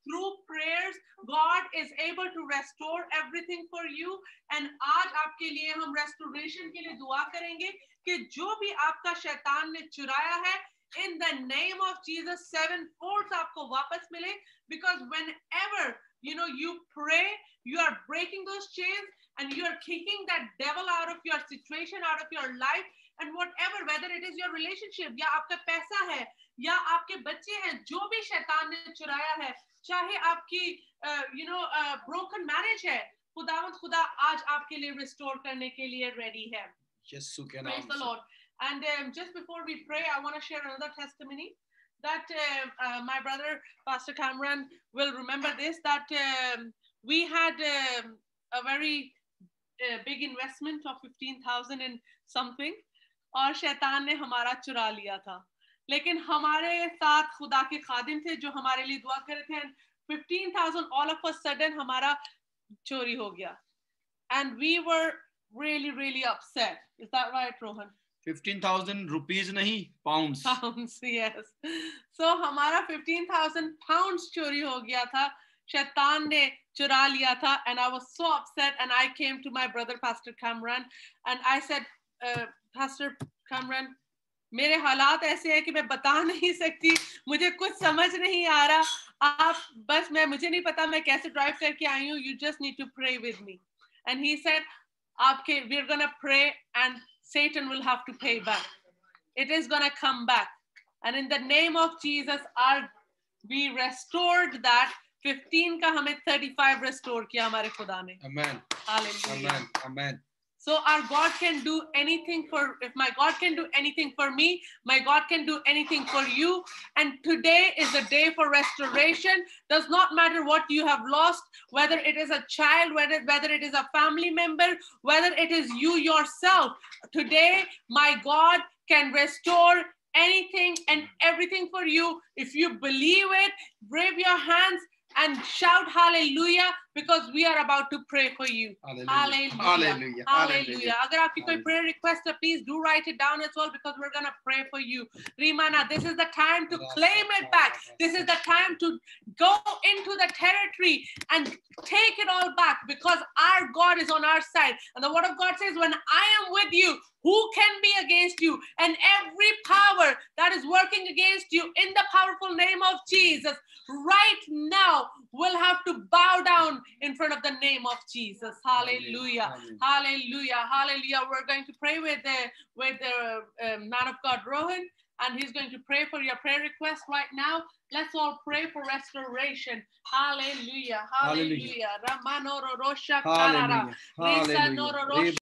through prayers, God is able to restore everything for you. And आज आपके लिए हम restoration के लिए दुआ करेंगे कि जो भी आपका शैतान ने चुराया है, in the name of Jesus, seven fourths आपको वापस मिले. Because whenever you know you pray, you are breaking those chains and you are kicking that devil out of your situation, out of your life, and whatever, whether it is your relationship या आपका पैसा है या आपके बच्चे हैं, जो भी शैतान ने चुराया है, चाहे आपकी यू नो ब्रोकन मैरिज है, खुदावंद खुदा आज आपके लिए रिस्टोर करने के लिए रेडी है. यीशु के नाम Praise the Lord. And um, just before we pray, I want to share another testimony that uh, uh, my brother Pastor Cameron will remember this, that um, we had um, a very uh, big investment of fifteen thousand in something, और शैतान ने हमारा चुरा लिया था. लेकिन हमारे साथ खुदा के खादिम थे जो हमारे लिए दुआ कर रहे थे, and fifteen thousand all of a sudden हमारा चोरी हो गया. And we were really really upset. Is that right, Rohan? fifteen thousand rupees नहीं, pounds. Pounds, yes. So हमारा fifteen thousand pounds चोरी हो गया था, शैतान ने चुरा लिया था. And I was so upset, and I came to my brother Pastor Cameron and I said, uh, Pastor Cameron, मेरे हालात ऐसे हैं कि मैं बता नहीं सकती, मुझे कुछ समझ नहीं आ रहा, आप बस मैं मुझे नहीं पता मैं कैसे ड्राइव करके आई हूँ, you just need to pray with me. And he said, आपके we're gonna pray and Satan will have to pay back. It is gonna come back. And in the name of Jesus, our we restored that. fifteen का हमें thirty-five restore किया हमारे खुदा ने. Amen. Hallelujah. Amen. Amen. So our God can do anything for, if my God can do anything for me, my God can do anything for you. And today is a day for restoration. Does not matter what you have lost, whether it is a child, whether, whether it is a family member, whether it is you yourself. Today, my God can restore anything and everything for you. If you believe it, wave your hands and shout hallelujah, because we are about to pray for you. Hallelujah. Hallelujah. Hallelujah. Hallelujah. Agar aapki koi prayer request hai, please do write it down as well, because we're going to pray for you. Rimana, this is the time to claim it back. This is the time to go into the territory and take it all back, because our God is on our side. And the word of God says, when I am with you, who can be against you? And every power that is working against you, in the powerful name of Jesus, right now will have to bow down in front of the name of Jesus. Hallelujah. Amen. Hallelujah. Hallelujah. We're going to pray with the with the uh, man of God, Rohan, and he's going to pray for your prayer request right now. Let's all pray for restoration. Hallelujah. Hallelujah. Hallelujah. Hallelujah. Hallelujah.